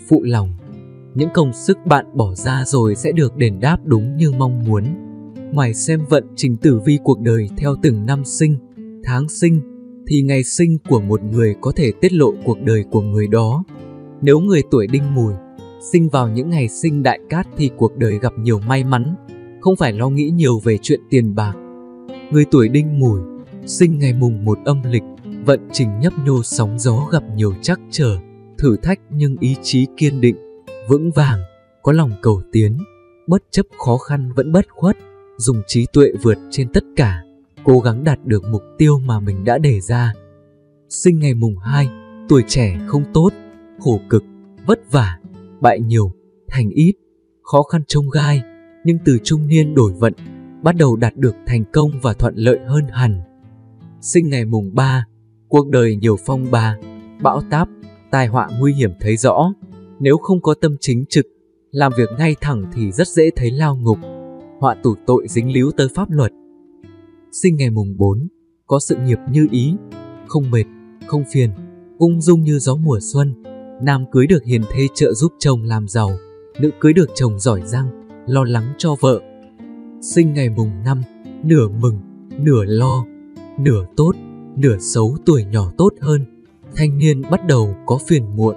phụ lòng. Những công sức bạn bỏ ra rồi sẽ được đền đáp đúng như mong muốn. Ngoài xem vận trình tử vi cuộc đời theo từng năm sinh, tháng sinh, thì ngày sinh của một người có thể tiết lộ cuộc đời của người đó. Nếu người tuổi Đinh Mùi sinh vào những ngày sinh đại cát thì cuộc đời gặp nhiều may mắn, không phải lo nghĩ nhiều về chuyện tiền bạc. Người tuổi Đinh Mùi sinh ngày mùng 1 âm lịch, vận trình nhấp nhô sóng gió, gặp nhiều trắc trở, thử thách nhưng ý chí kiên định, vững vàng, có lòng cầu tiến, bất chấp khó khăn vẫn bất khuất, dùng trí tuệ vượt trên tất cả, cố gắng đạt được mục tiêu mà mình đã đề ra. Sinh ngày mùng 2, tuổi trẻ không tốt, khổ cực, vất vả, bại nhiều, thành ít, khó khăn chông gai, nhưng từ trung niên đổi vận, bắt đầu đạt được thành công và thuận lợi hơn hẳn. Sinh ngày mùng 3, cuộc đời nhiều phong ba, bão táp, tai họa nguy hiểm thấy rõ. Nếu không có tâm chính trực, làm việc ngay thẳng thì rất dễ thấy lao ngục, họa tù tội dính líu tới pháp luật. Sinh ngày mùng 4, có sự nghiệp như ý, không mệt, không phiền, ung dung như gió mùa xuân. Nam cưới được hiền thê trợ giúp chồng làm giàu, nữ cưới được chồng giỏi giang, lo lắng cho vợ. Sinh ngày mùng 5, nửa mừng, nửa lo, nửa tốt, nửa xấu, tuổi nhỏ tốt hơn, thanh niên bắt đầu có phiền muộn.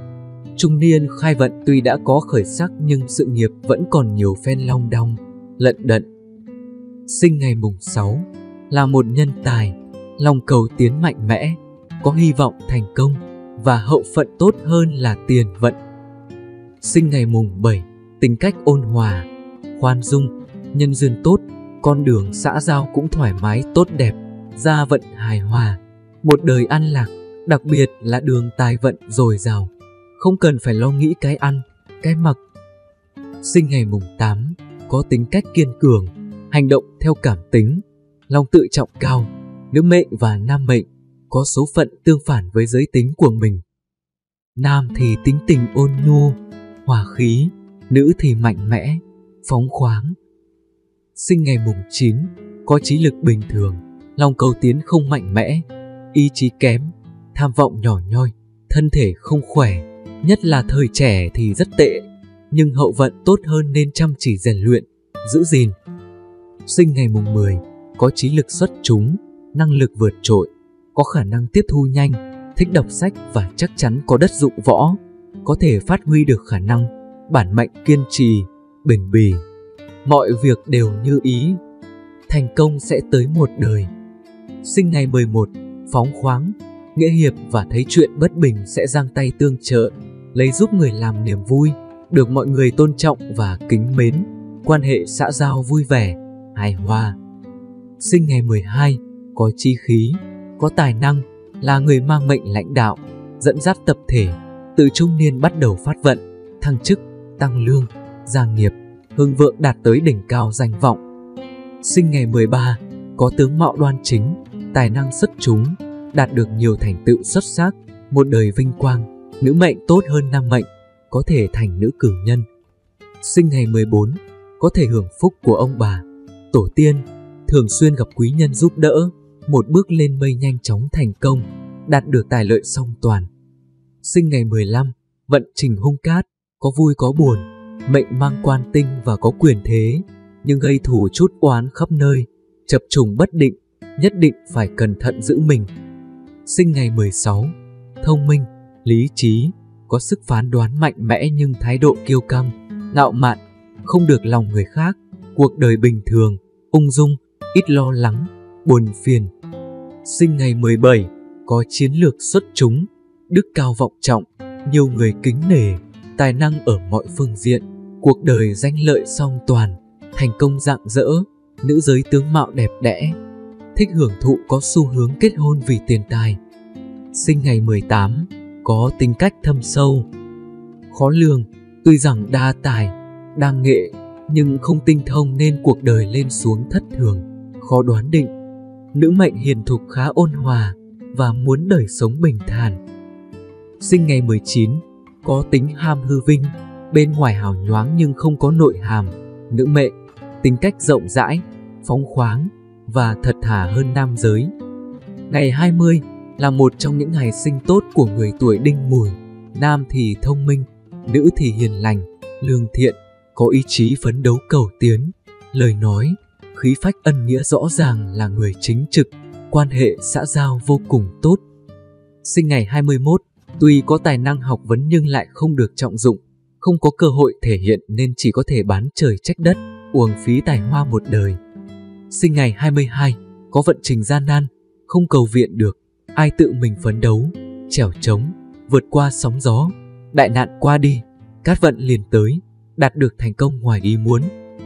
Trung niên khai vận tuy đã có khởi sắc nhưng sự nghiệp vẫn còn nhiều phen long đong, lận đận. Sinh ngày mùng 6, là một nhân tài, lòng cầu tiến mạnh mẽ, có hy vọng thành công và hậu phận tốt hơn là tiền vận. Sinh ngày mùng 7, tính cách ôn hòa, khoan dung, nhân duyên tốt, con đường xã giao cũng thoải mái tốt đẹp, gia vận hài hòa, một đời an lạc, đặc biệt là đường tài vận dồi dào, không cần phải lo nghĩ cái ăn, cái mặc. Sinh ngày mùng 8, có tính cách kiên cường, hành động theo cảm tính, lòng tự trọng cao, nữ mệnh và nam mệnh có số phận tương phản với giới tính của mình. Nam thì tính tình ôn nhu, hòa khí, nữ thì mạnh mẽ, phóng khoáng. Sinh ngày mùng 9, có trí lực bình thường, lòng cầu tiến không mạnh mẽ, ý chí kém, tham vọng nhỏ nhoi, thân thể không khỏe, nhất là thời trẻ thì rất tệ, nhưng hậu vận tốt hơn nên chăm chỉ rèn luyện, giữ gìn. Sinh ngày mùng 10, có trí lực xuất chúng, năng lực vượt trội, có khả năng tiếp thu nhanh, thích đọc sách và chắc chắn có đất dụng võ, có thể phát huy được khả năng, bản mệnh kiên trì, bền bỉ. Mọi việc đều như ý, thành công sẽ tới một đời. Sinh ngày 11, phóng khoáng, nghĩa hiệp và thấy chuyện bất bình sẽ giang tay tương trợ, lấy giúp người làm niềm vui, được mọi người tôn trọng và kính mến, quan hệ xã giao vui vẻ, hài hòa. Sinh ngày 12, có chí khí, có tài năng, là người mang mệnh lãnh đạo, dẫn dắt tập thể, từ trung niên bắt đầu phát vận, thăng chức, tăng lương, gia nghiệp, hưng vượng đạt tới đỉnh cao danh vọng. Sinh ngày 13, có tướng mạo đoan chính, tài năng xuất chúng, đạt được nhiều thành tựu xuất sắc, một đời vinh quang, nữ mệnh tốt hơn nam mệnh, có thể thành nữ cử nhân. Sinh ngày 14, có thể hưởng phúc của ông bà, tổ tiên, thường xuyên gặp quý nhân giúp đỡ, một bước lên mây nhanh chóng thành công, đạt được tài lợi song toàn. Sinh ngày 15, vận trình hung cát, có vui có buồn, mệnh mang quan tinh và có quyền thế, nhưng gây thù chút oán khắp nơi, chập trùng bất định, nhất định phải cẩn thận giữ mình. Sinh ngày 16, thông minh, lý trí, có sức phán đoán mạnh mẽ nhưng thái độ kiêu căng, ngạo mạn, không được lòng người khác, cuộc đời bình thường, ung dung, ít lo lắng, buồn phiền. Sinh ngày 17, có chiến lược xuất chúng, đức cao vọng trọng, nhiều người kính nể, tài năng ở mọi phương diện, cuộc đời danh lợi song toàn, thành công rạng rỡ, nữ giới tướng mạo đẹp đẽ, thích hưởng thụ, có xu hướng kết hôn vì tiền tài. Sinh ngày 18, có tính cách thâm sâu, khó lường, tuy rằng đa tài, đa nghệ, nhưng không tinh thông nên cuộc đời lên xuống thất thường, khó đoán định. Nữ mệnh hiền thục khá ôn hòa và muốn đời sống bình thản. Sinh ngày 19, có tính ham hư vinh, bên ngoài hào nhoáng nhưng không có nội hàm, nữ mệnh, tính cách rộng rãi, phóng khoáng và thật thà hơn nam giới. Ngày 20 là một trong những ngày sinh tốt của người tuổi Đinh Mùi, nam thì thông minh, nữ thì hiền lành, lương thiện, có ý chí phấn đấu cầu tiến. Lời nói, khí phách ân nghĩa rõ ràng, là người chính trực, quan hệ xã giao vô cùng tốt. Sinh ngày 21, tuy có tài năng học vấn nhưng lại không được trọng dụng, không có cơ hội thể hiện nên chỉ có thể bán trời trách đất, uổng phí tài hoa một đời. Sinh ngày 22, có vận trình gian nan, không cầu viện được, ai tự mình phấn đấu, trèo trống, vượt qua sóng gió, đại nạn qua đi, cát vận liền tới, đạt được thành công ngoài ý muốn.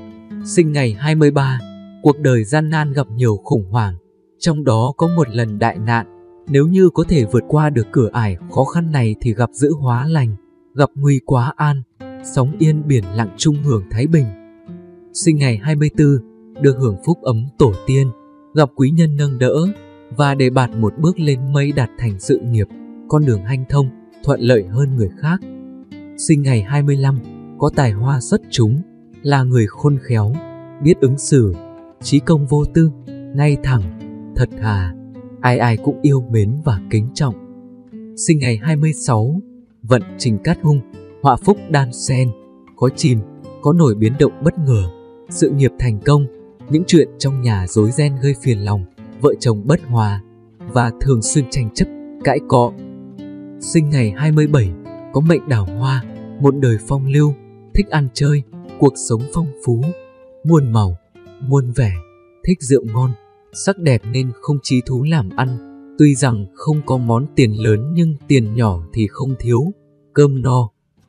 Sinh ngày 23, cuộc đời gian nan gặp nhiều khủng hoảng, trong đó có một lần đại nạn. Nếu như có thể vượt qua được cửa ải khó khăn này thì gặp dữ hóa lành, gặp nguy quá an, sóng yên biển lặng chung hưởng thái bình. Sinh ngày 24, được hưởng phúc ấm tổ tiên, gặp quý nhân nâng đỡ và đề bạt một bước lên mây, đạt thành sự nghiệp, con đường hanh thông, thuận lợi hơn người khác. Sinh ngày 25, có tài hoa xuất chúng, là người khôn khéo, biết ứng xử, trí công vô tư, ngay thẳng, thật thà, ai ai cũng yêu mến và kính trọng. Sinh ngày 26, vận trình cát hung, họa phúc đan xen, có chìm, có nổi biến động bất ngờ, sự nghiệp thành công, những chuyện trong nhà rối ren gây phiền lòng, vợ chồng bất hòa và thường xuyên tranh chấp, cãi cọ. Sinh ngày 27, có mệnh đào hoa, một đời phong lưu, thích ăn chơi, cuộc sống phong phú, muôn màu, muôn vẻ, thích rượu ngon, sắc đẹp nên không chí thú làm ăn. Tuy rằng không có món tiền lớn nhưng tiền nhỏ thì không thiếu, cơm no,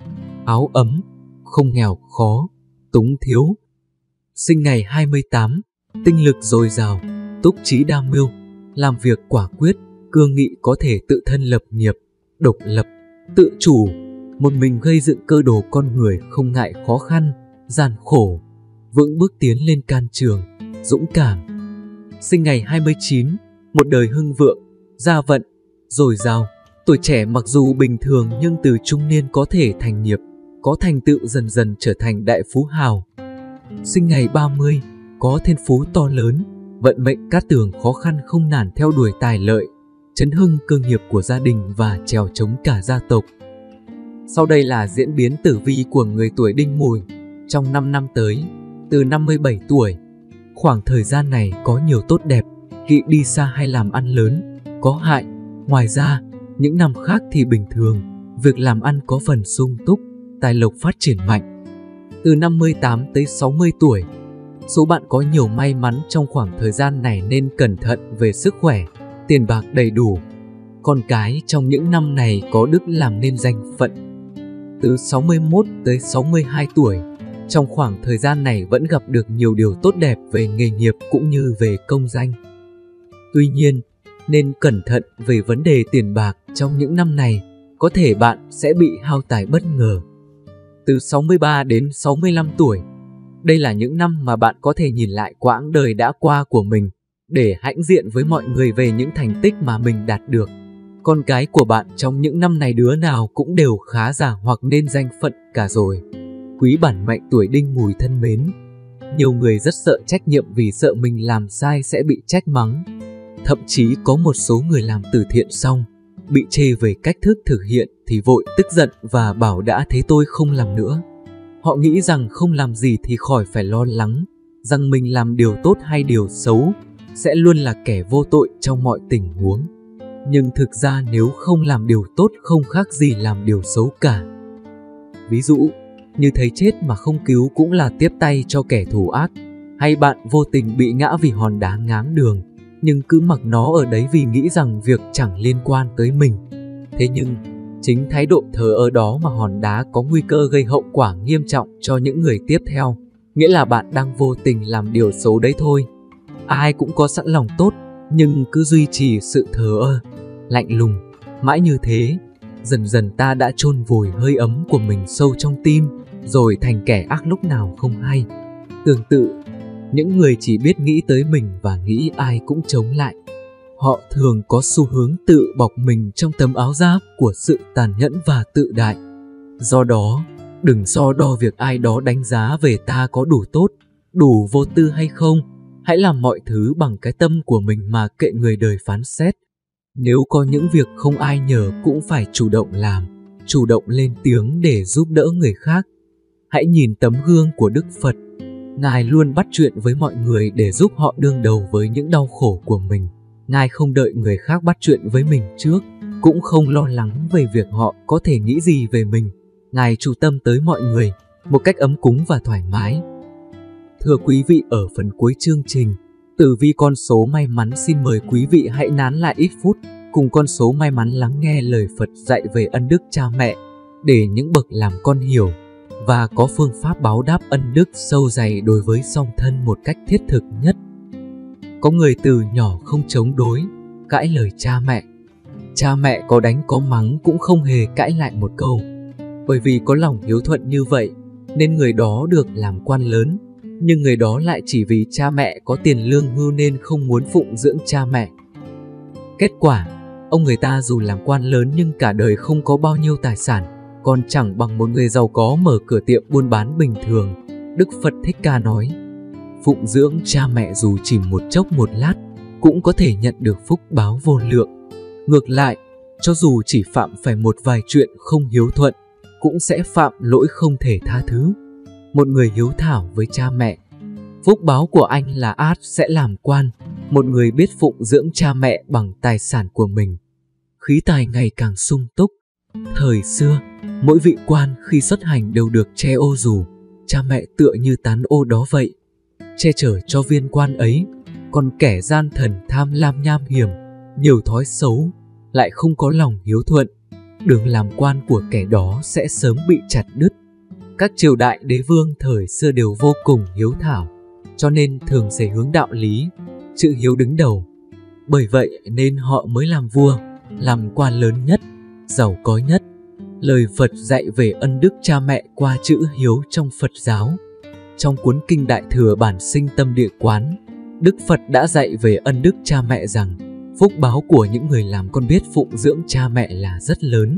áo ấm, không nghèo khó, túng thiếu. Sinh ngày 28, tinh lực dồi dào, túc trí đa mưu, làm việc quả quyết, cương nghị, có thể tự thân lập nghiệp, độc lập, tự chủ, một mình gây dựng cơ đồ con người, không ngại khó khăn, gian khổ, vững bước tiến lên can trường, dũng cảm. Sinh ngày 29, một đời hưng vượng, gia vận, dồi dào, tuổi trẻ mặc dù bình thường nhưng từ trung niên có thể thành nghiệp, có thành tựu, dần dần trở thành đại phú hào. Sinh ngày 30, có thiên phú to lớn, vận mệnh cát tường, khó khăn không nản theo đuổi tài lợi, chấn hưng cơ nghiệp của gia đình và trèo chống cả gia tộc. Sau đây là diễn biến tử vi của người tuổi Đinh Mùi trong 5 năm tới, từ 57 tuổi. Khoảng thời gian này có nhiều tốt đẹp, kỵ đi xa hay làm ăn lớn, có hại. Ngoài ra, những năm khác thì bình thường, việc làm ăn có phần sung túc, tài lộc phát triển mạnh. Từ 58 tới 60 tuổi, số bạn có nhiều may mắn trong khoảng thời gian này nên cẩn thận về sức khỏe, tiền bạc đầy đủ. Con cái trong những năm này có đức làm nên danh phận. Từ 61 tới 62 tuổi, trong khoảng thời gian này vẫn gặp được nhiều điều tốt đẹp về nghề nghiệp cũng như về công danh. Tuy nhiên, nên cẩn thận về vấn đề tiền bạc trong những năm này, có thể bạn sẽ bị hao tài bất ngờ. Từ 63 đến 65 tuổi, đây là những năm mà bạn có thể nhìn lại quãng đời đã qua của mình để hãnh diện với mọi người về những thành tích mà mình đạt được. Con cái của bạn trong những năm này đứa nào cũng đều khá giả hoặc nên danh phận cả rồi. Quý bản mệnh tuổi Đinh Mùi thân mến, nhiều người rất sợ trách nhiệm vì sợ mình làm sai sẽ bị trách mắng. Thậm chí có một số người làm từ thiện xong, bị chê về cách thức thực hiện thì vội tức giận và bảo đã thế tôi không làm nữa. Họ nghĩ rằng không làm gì thì khỏi phải lo lắng, rằng mình làm điều tốt hay điều xấu sẽ luôn là kẻ vô tội trong mọi tình huống. Nhưng thực ra nếu không làm điều tốt không khác gì làm điều xấu cả. Ví dụ, như thấy chết mà không cứu cũng là tiếp tay cho kẻ thù ác. Hay bạn vô tình bị ngã vì hòn đá ngáng đường, nhưng cứ mặc nó ở đấy vì nghĩ rằng việc chẳng liên quan tới mình. Thế nhưng, chính thái độ thờ ơ đó mà hòn đá có nguy cơ gây hậu quả nghiêm trọng cho những người tiếp theo. Nghĩa là bạn đang vô tình làm điều xấu đấy thôi. Ai cũng có sẵn lòng tốt, nhưng cứ duy trì sự thờ ơ, lạnh lùng, mãi như thế, dần dần ta đã chôn vùi hơi ấm của mình sâu trong tim, rồi thành kẻ ác lúc nào không hay. Tương tự, những người chỉ biết nghĩ tới mình và nghĩ ai cũng chống lại, họ thường có xu hướng tự bọc mình trong tấm áo giáp của sự tàn nhẫn và tự đại. Do đó, đừng so đo việc ai đó đánh giá về ta có đủ tốt, đủ vô tư hay không. Hãy làm mọi thứ bằng cái tâm của mình mà kệ người đời phán xét. Nếu có những việc không ai nhờ cũng phải chủ động làm, chủ động lên tiếng để giúp đỡ người khác. Hãy nhìn tấm gương của Đức Phật. Ngài luôn bắt chuyện với mọi người để giúp họ đương đầu với những đau khổ của mình. Ngài không đợi người khác bắt chuyện với mình trước, cũng không lo lắng về việc họ có thể nghĩ gì về mình. Ngài chú tâm tới mọi người một cách ấm cúng và thoải mái. Thưa quý vị, ở phần cuối chương trình, Tử vi con số may mắn xin mời quý vị hãy nán lại ít phút, cùng con số may mắn lắng nghe lời Phật dạy về ân đức cha mẹ, để những bậc làm con hiểu và có phương pháp báo đáp ân đức sâu dày đối với song thân một cách thiết thực nhất. Có người từ nhỏ không chống đối, cãi lời cha mẹ. Cha mẹ có đánh có mắng cũng không hề cãi lại một câu. Bởi vì có lòng hiếu thuận như vậy, nên người đó được làm quan lớn, nhưng người đó lại chỉ vì cha mẹ có tiền lương hưu nên không muốn phụng dưỡng cha mẹ. Kết quả, ông người ta dù làm quan lớn nhưng cả đời không có bao nhiêu tài sản, còn chẳng bằng một người giàu có mở cửa tiệm buôn bán bình thường. Đức Phật Thích Ca nói, phụng dưỡng cha mẹ dù chỉ một chốc một lát cũng có thể nhận được phúc báo vô lượng. Ngược lại, cho dù chỉ phạm phải một vài chuyện không hiếu thuận, cũng sẽ phạm lỗi không thể tha thứ. Một người hiếu thảo với cha mẹ, phúc báo của anh là ắt sẽ làm quan. Một người biết phụng dưỡng cha mẹ bằng tài sản của mình, khí tài ngày càng sung túc. Thời xưa, mỗi vị quan khi xuất hành đều được che ô dù, cha mẹ tựa như tán ô đó vậy, che chở cho viên quan ấy. Còn kẻ gian thần tham lam nham hiểm, nhiều thói xấu, lại không có lòng hiếu thuận, đường làm quan của kẻ đó sẽ sớm bị chặt đứt. Các triều đại đế vương thời xưa đều vô cùng hiếu thảo, cho nên thường sẽ hướng đạo lý, chữ hiếu đứng đầu. Bởi vậy nên họ mới làm vua, làm quan lớn nhất, giàu có nhất. Lời Phật dạy về ân đức cha mẹ qua chữ hiếu trong Phật giáo. Trong cuốn Kinh Đại Thừa Bản Sinh Tâm Địa Quán, Đức Phật đã dạy về ân đức cha mẹ rằng phúc báo của những người làm con biết phụng dưỡng cha mẹ là rất lớn.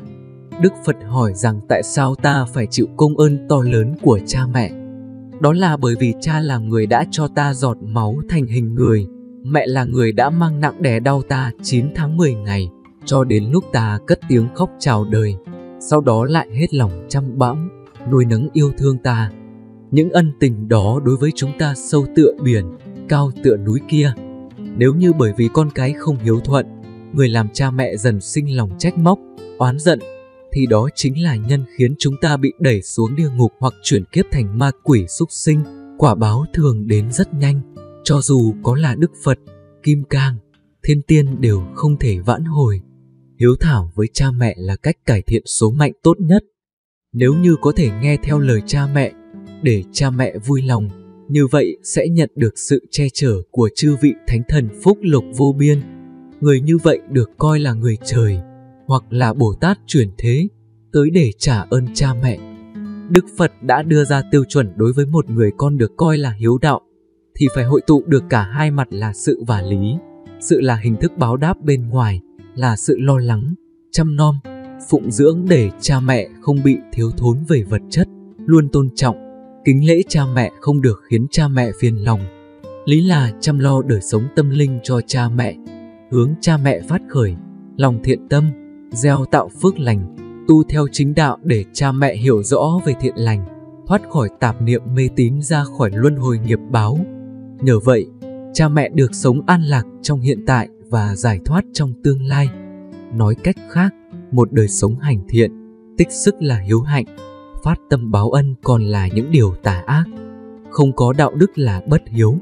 Đức Phật hỏi rằng tại sao ta phải chịu công ơn to lớn của cha mẹ? Đó là bởi vì cha là người đã cho ta giọt máu thành hình người, mẹ là người đã mang nặng đẻ đau ta 9 tháng 10 ngày, cho đến lúc ta cất tiếng khóc chào đời, sau đó lại hết lòng chăm bẵm, nuôi nấng yêu thương ta. Những ân tình đó đối với chúng ta sâu tựa biển, cao tựa núi kia. Nếu như bởi vì con cái không hiếu thuận, người làm cha mẹ dần sinh lòng trách móc, oán giận, thì đó chính là nhân khiến chúng ta bị đẩy xuống địa ngục hoặc chuyển kiếp thành ma quỷ súc sinh. Quả báo thường đến rất nhanh, cho dù có là Đức Phật, Kim Cang, Thiên Tiên đều không thể vãn hồi. Hiếu thảo với cha mẹ là cách cải thiện số mệnh tốt nhất. Nếu như có thể nghe theo lời cha mẹ, để cha mẹ vui lòng, như vậy sẽ nhận được sự che chở của chư vị thánh thần phúc lộc vô biên. Người như vậy được coi là người trời, hoặc là Bồ Tát chuyển thế, tới để trả ơn cha mẹ. Đức Phật đã đưa ra tiêu chuẩn đối với một người con được coi là hiếu đạo, thì phải hội tụ được cả hai mặt là sự và lý. Sự là hình thức báo đáp bên ngoài, là sự lo lắng, chăm nom, phụng dưỡng để cha mẹ không bị thiếu thốn về vật chất, luôn tôn trọng, kính lễ cha mẹ không được khiến cha mẹ phiền lòng. Lý là chăm lo đời sống tâm linh cho cha mẹ, hướng cha mẹ phát khởi lòng thiện tâm, gieo tạo phước lành, tu theo chính đạo để cha mẹ hiểu rõ về thiện lành, thoát khỏi tạp niệm mê tín, ra khỏi luân hồi nghiệp báo. Nhờ vậy, cha mẹ được sống an lạc trong hiện tại và giải thoát trong tương lai. Nói cách khác, một đời sống hành thiện, tích sức là hiếu hạnh, phát tâm báo ân còn là những điều tà ác. Không có đạo đức là bất hiếu.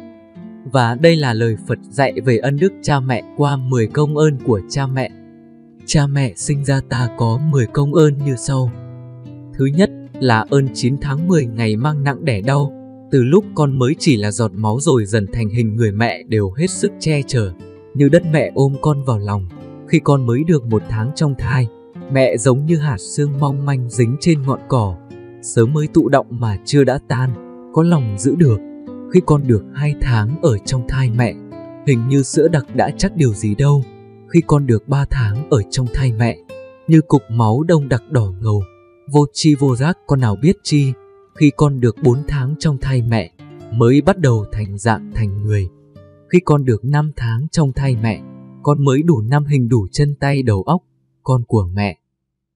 Và đây là lời Phật dạy về ân đức cha mẹ qua 10 công ơn của cha mẹ. Cha mẹ sinh ra ta có 10 công ơn như sau. Thứ nhất là ơn 9 tháng 10 ngày mang nặng đẻ đau. Từ lúc con mới chỉ là giọt máu rồi dần thành hình người, mẹ đều hết sức che chở, như đất mẹ ôm con vào lòng. Khi con mới được 1 tháng trong thai, mẹ giống như hạt sương mong manh dính trên ngọn cỏ, sớm mới tụ động mà chưa đã tan, có lòng giữ được. Khi con được 2 tháng ở trong thai mẹ, hình như sữa đặc đã chắc điều gì đâu. Khi con được 3 tháng ở trong thai mẹ, như cục máu đông đặc đỏ ngầu, vô tri vô giác con nào biết chi. Khi con được 4 tháng trong thai mẹ, mới bắt đầu thành dạng thành người. Khi con được 5 tháng trong thai mẹ, con mới đủ 5 hình đủ chân tay đầu óc, con của mẹ.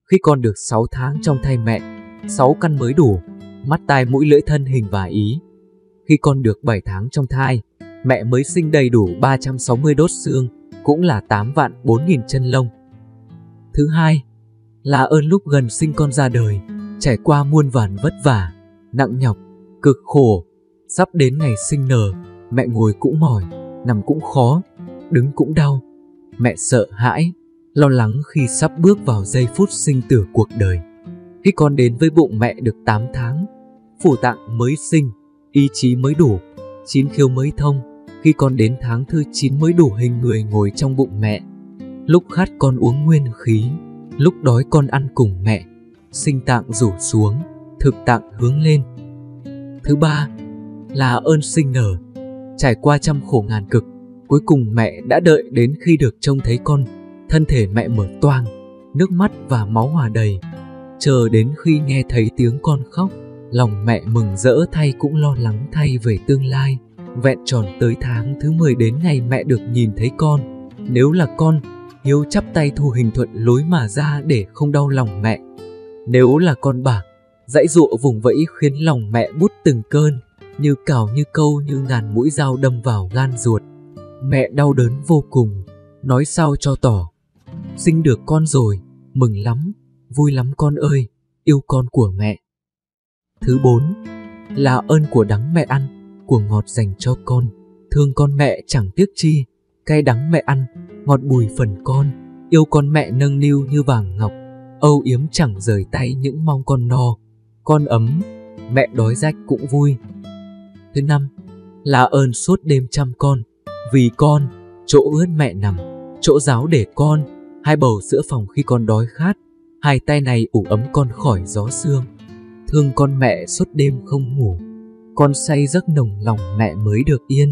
Khi con được 6 tháng trong thai mẹ, 6 căn mới đủ, mắt tai mũi lưỡi thân hình và ý. Khi con được 7 tháng trong thai, mẹ mới sinh đầy đủ 360 đốt xương, cũng là 8.004.000 chân lông. Thứ hai là ơn lúc gần sinh con ra đời, trải qua muôn vàn vất vả, nặng nhọc, cực khổ. Sắp đến ngày sinh nở, mẹ ngồi cũng mỏi, nằm cũng khó, đứng cũng đau. Mẹ sợ hãi, lo lắng khi sắp bước vào giây phút sinh tử cuộc đời. Khi con đến với bụng mẹ được 8 tháng, phủ tạng mới sinh, ý chí mới đủ, 9 khiếu mới thông. Khi con đến tháng thứ 9 mới đủ hình người ngồi trong bụng mẹ. Lúc khát con uống nguyên khí, lúc đói con ăn cùng mẹ. Sinh tạng rủ xuống, thực tạng hướng lên. Thứ ba là ơn sinh nở. Trải qua trăm khổ ngàn cực, cuối cùng mẹ đã đợi đến khi được trông thấy con. Thân thể mẹ mở toang, nước mắt và máu hòa đầy. Chờ đến khi nghe thấy tiếng con khóc, lòng mẹ mừng rỡ thay cũng lo lắng thay về tương lai. Vẹn tròn tới tháng thứ 10 đến ngày mẹ được nhìn thấy con. Nếu là con, Hiếu chắp tay thu hình thuận lối mà ra để không đau lòng mẹ. Nếu là con bạc, dãy dụa vùng vẫy khiến lòng mẹ bút từng cơn, như cào như câu như ngàn mũi dao đâm vào gan ruột. Mẹ đau đớn vô cùng, nói sao cho tỏ. Sinh được con rồi, mừng lắm, vui lắm con ơi, yêu con của mẹ. Thứ 4 là ơn của đắng mẹ ăn, của ngọt dành cho con. Thương con mẹ chẳng tiếc chi, cay đắng mẹ ăn, ngọt bùi phần con. Yêu con mẹ nâng niu như vàng ngọc, âu yếm chẳng rời tay những mong con no, con ấm, mẹ đói rách cũng vui. Thứ 5 là ơn suốt đêm chăm con. Vì con, chỗ ướt mẹ nằm, chỗ ráo để con, hai bầu sữa phòng khi con đói khát, hai tay này ủ ấm con khỏi gió sương. Thương con mẹ suốt đêm không ngủ, con say giấc nồng lòng mẹ mới được yên.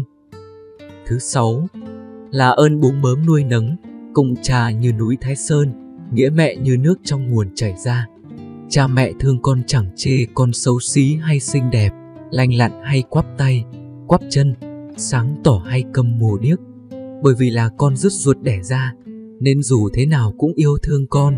Thứ 6 là ơn bú mớm nuôi nấng, cùng cha như núi Thái Sơn, nghĩa mẹ như nước trong nguồn chảy ra. Cha mẹ thương con chẳng chê con xấu xí hay xinh đẹp, lành lặn hay quắp tay, quắp chân, sáng tỏ hay câm mù điếc. Bởi vì là con rứt ruột đẻ ra, nên dù thế nào cũng yêu thương con.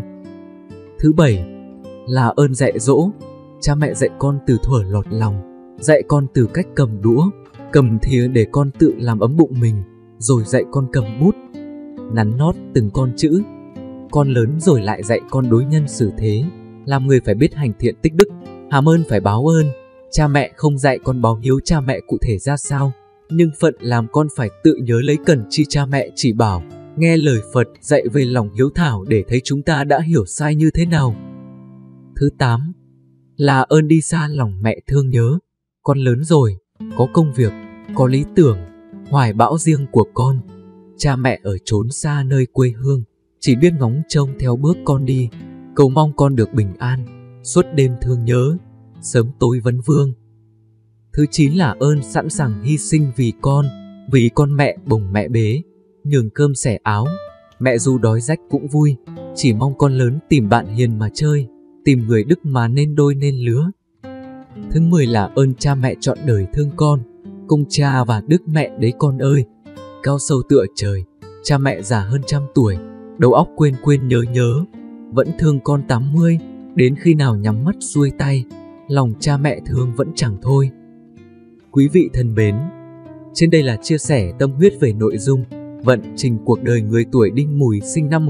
Thứ 7 là ơn dạy dỗ. Cha mẹ dạy con từ thuở lọt lòng, dạy con từ cách cầm đũa, cầm thìa để con tự làm ấm bụng mình, rồi dạy con cầm bút, nắn nót từng con chữ. Con lớn rồi lại dạy con đối nhân xử thế, làm người phải biết hành thiện tích đức, hàm ơn phải báo ơn. Cha mẹ không dạy con báo hiếu cha mẹ cụ thể ra sao, nhưng phận làm con phải tự nhớ lấy cần chi cha mẹ chỉ bảo, nghe lời Phật dạy về lòng hiếu thảo để thấy chúng ta đã hiểu sai như thế nào. Thứ 8 là ơn đi xa lòng mẹ thương nhớ. Con lớn rồi, có công việc, có lý tưởng, hoài bão riêng của con. Cha mẹ ở chốn xa nơi quê hương, chỉ biết ngóng trông theo bước con đi, cầu mong con được bình an, suốt đêm thương nhớ, sớm tối vấn vương. Thứ 9 là ơn sẵn sàng hy sinh vì con mẹ bồng mẹ bế, nhường cơm xẻ áo. Mẹ dù đói rách cũng vui, chỉ mong con lớn tìm bạn hiền mà chơi, tìm người đức mà nên đôi nên lứa. Thứ 10 là ơn cha mẹ trọn đời thương con, công cha và đức mẹ đấy con ơi. Cao sâu tựa trời, cha mẹ già hơn 100 tuổi, đầu óc quên nhớ, vẫn thương con 80, đến khi nào nhắm mắt xuôi tay, lòng cha mẹ thương vẫn chẳng thôi. Quý vị thân mến, trên đây là chia sẻ tâm huyết về nội dung vận trình cuộc đời người tuổi Đinh Mùi sinh năm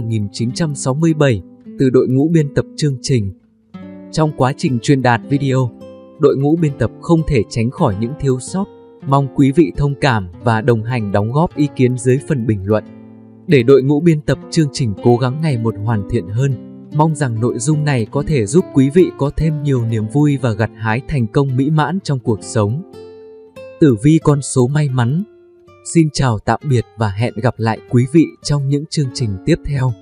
1967 từ đội ngũ biên tập chương trình. Trong quá trình truyền đạt video, đội ngũ biên tập không thể tránh khỏi những thiếu sót, mong quý vị thông cảm và đồng hành đóng góp ý kiến dưới phần bình luận. Để đội ngũ biên tập chương trình cố gắng ngày một hoàn thiện hơn, mong rằng nội dung này có thể giúp quý vị có thêm nhiều niềm vui và gặt hái thành công mỹ mãn trong cuộc sống. Tử vi con số may mắn. Xin chào tạm biệt và hẹn gặp lại quý vị trong những chương trình tiếp theo.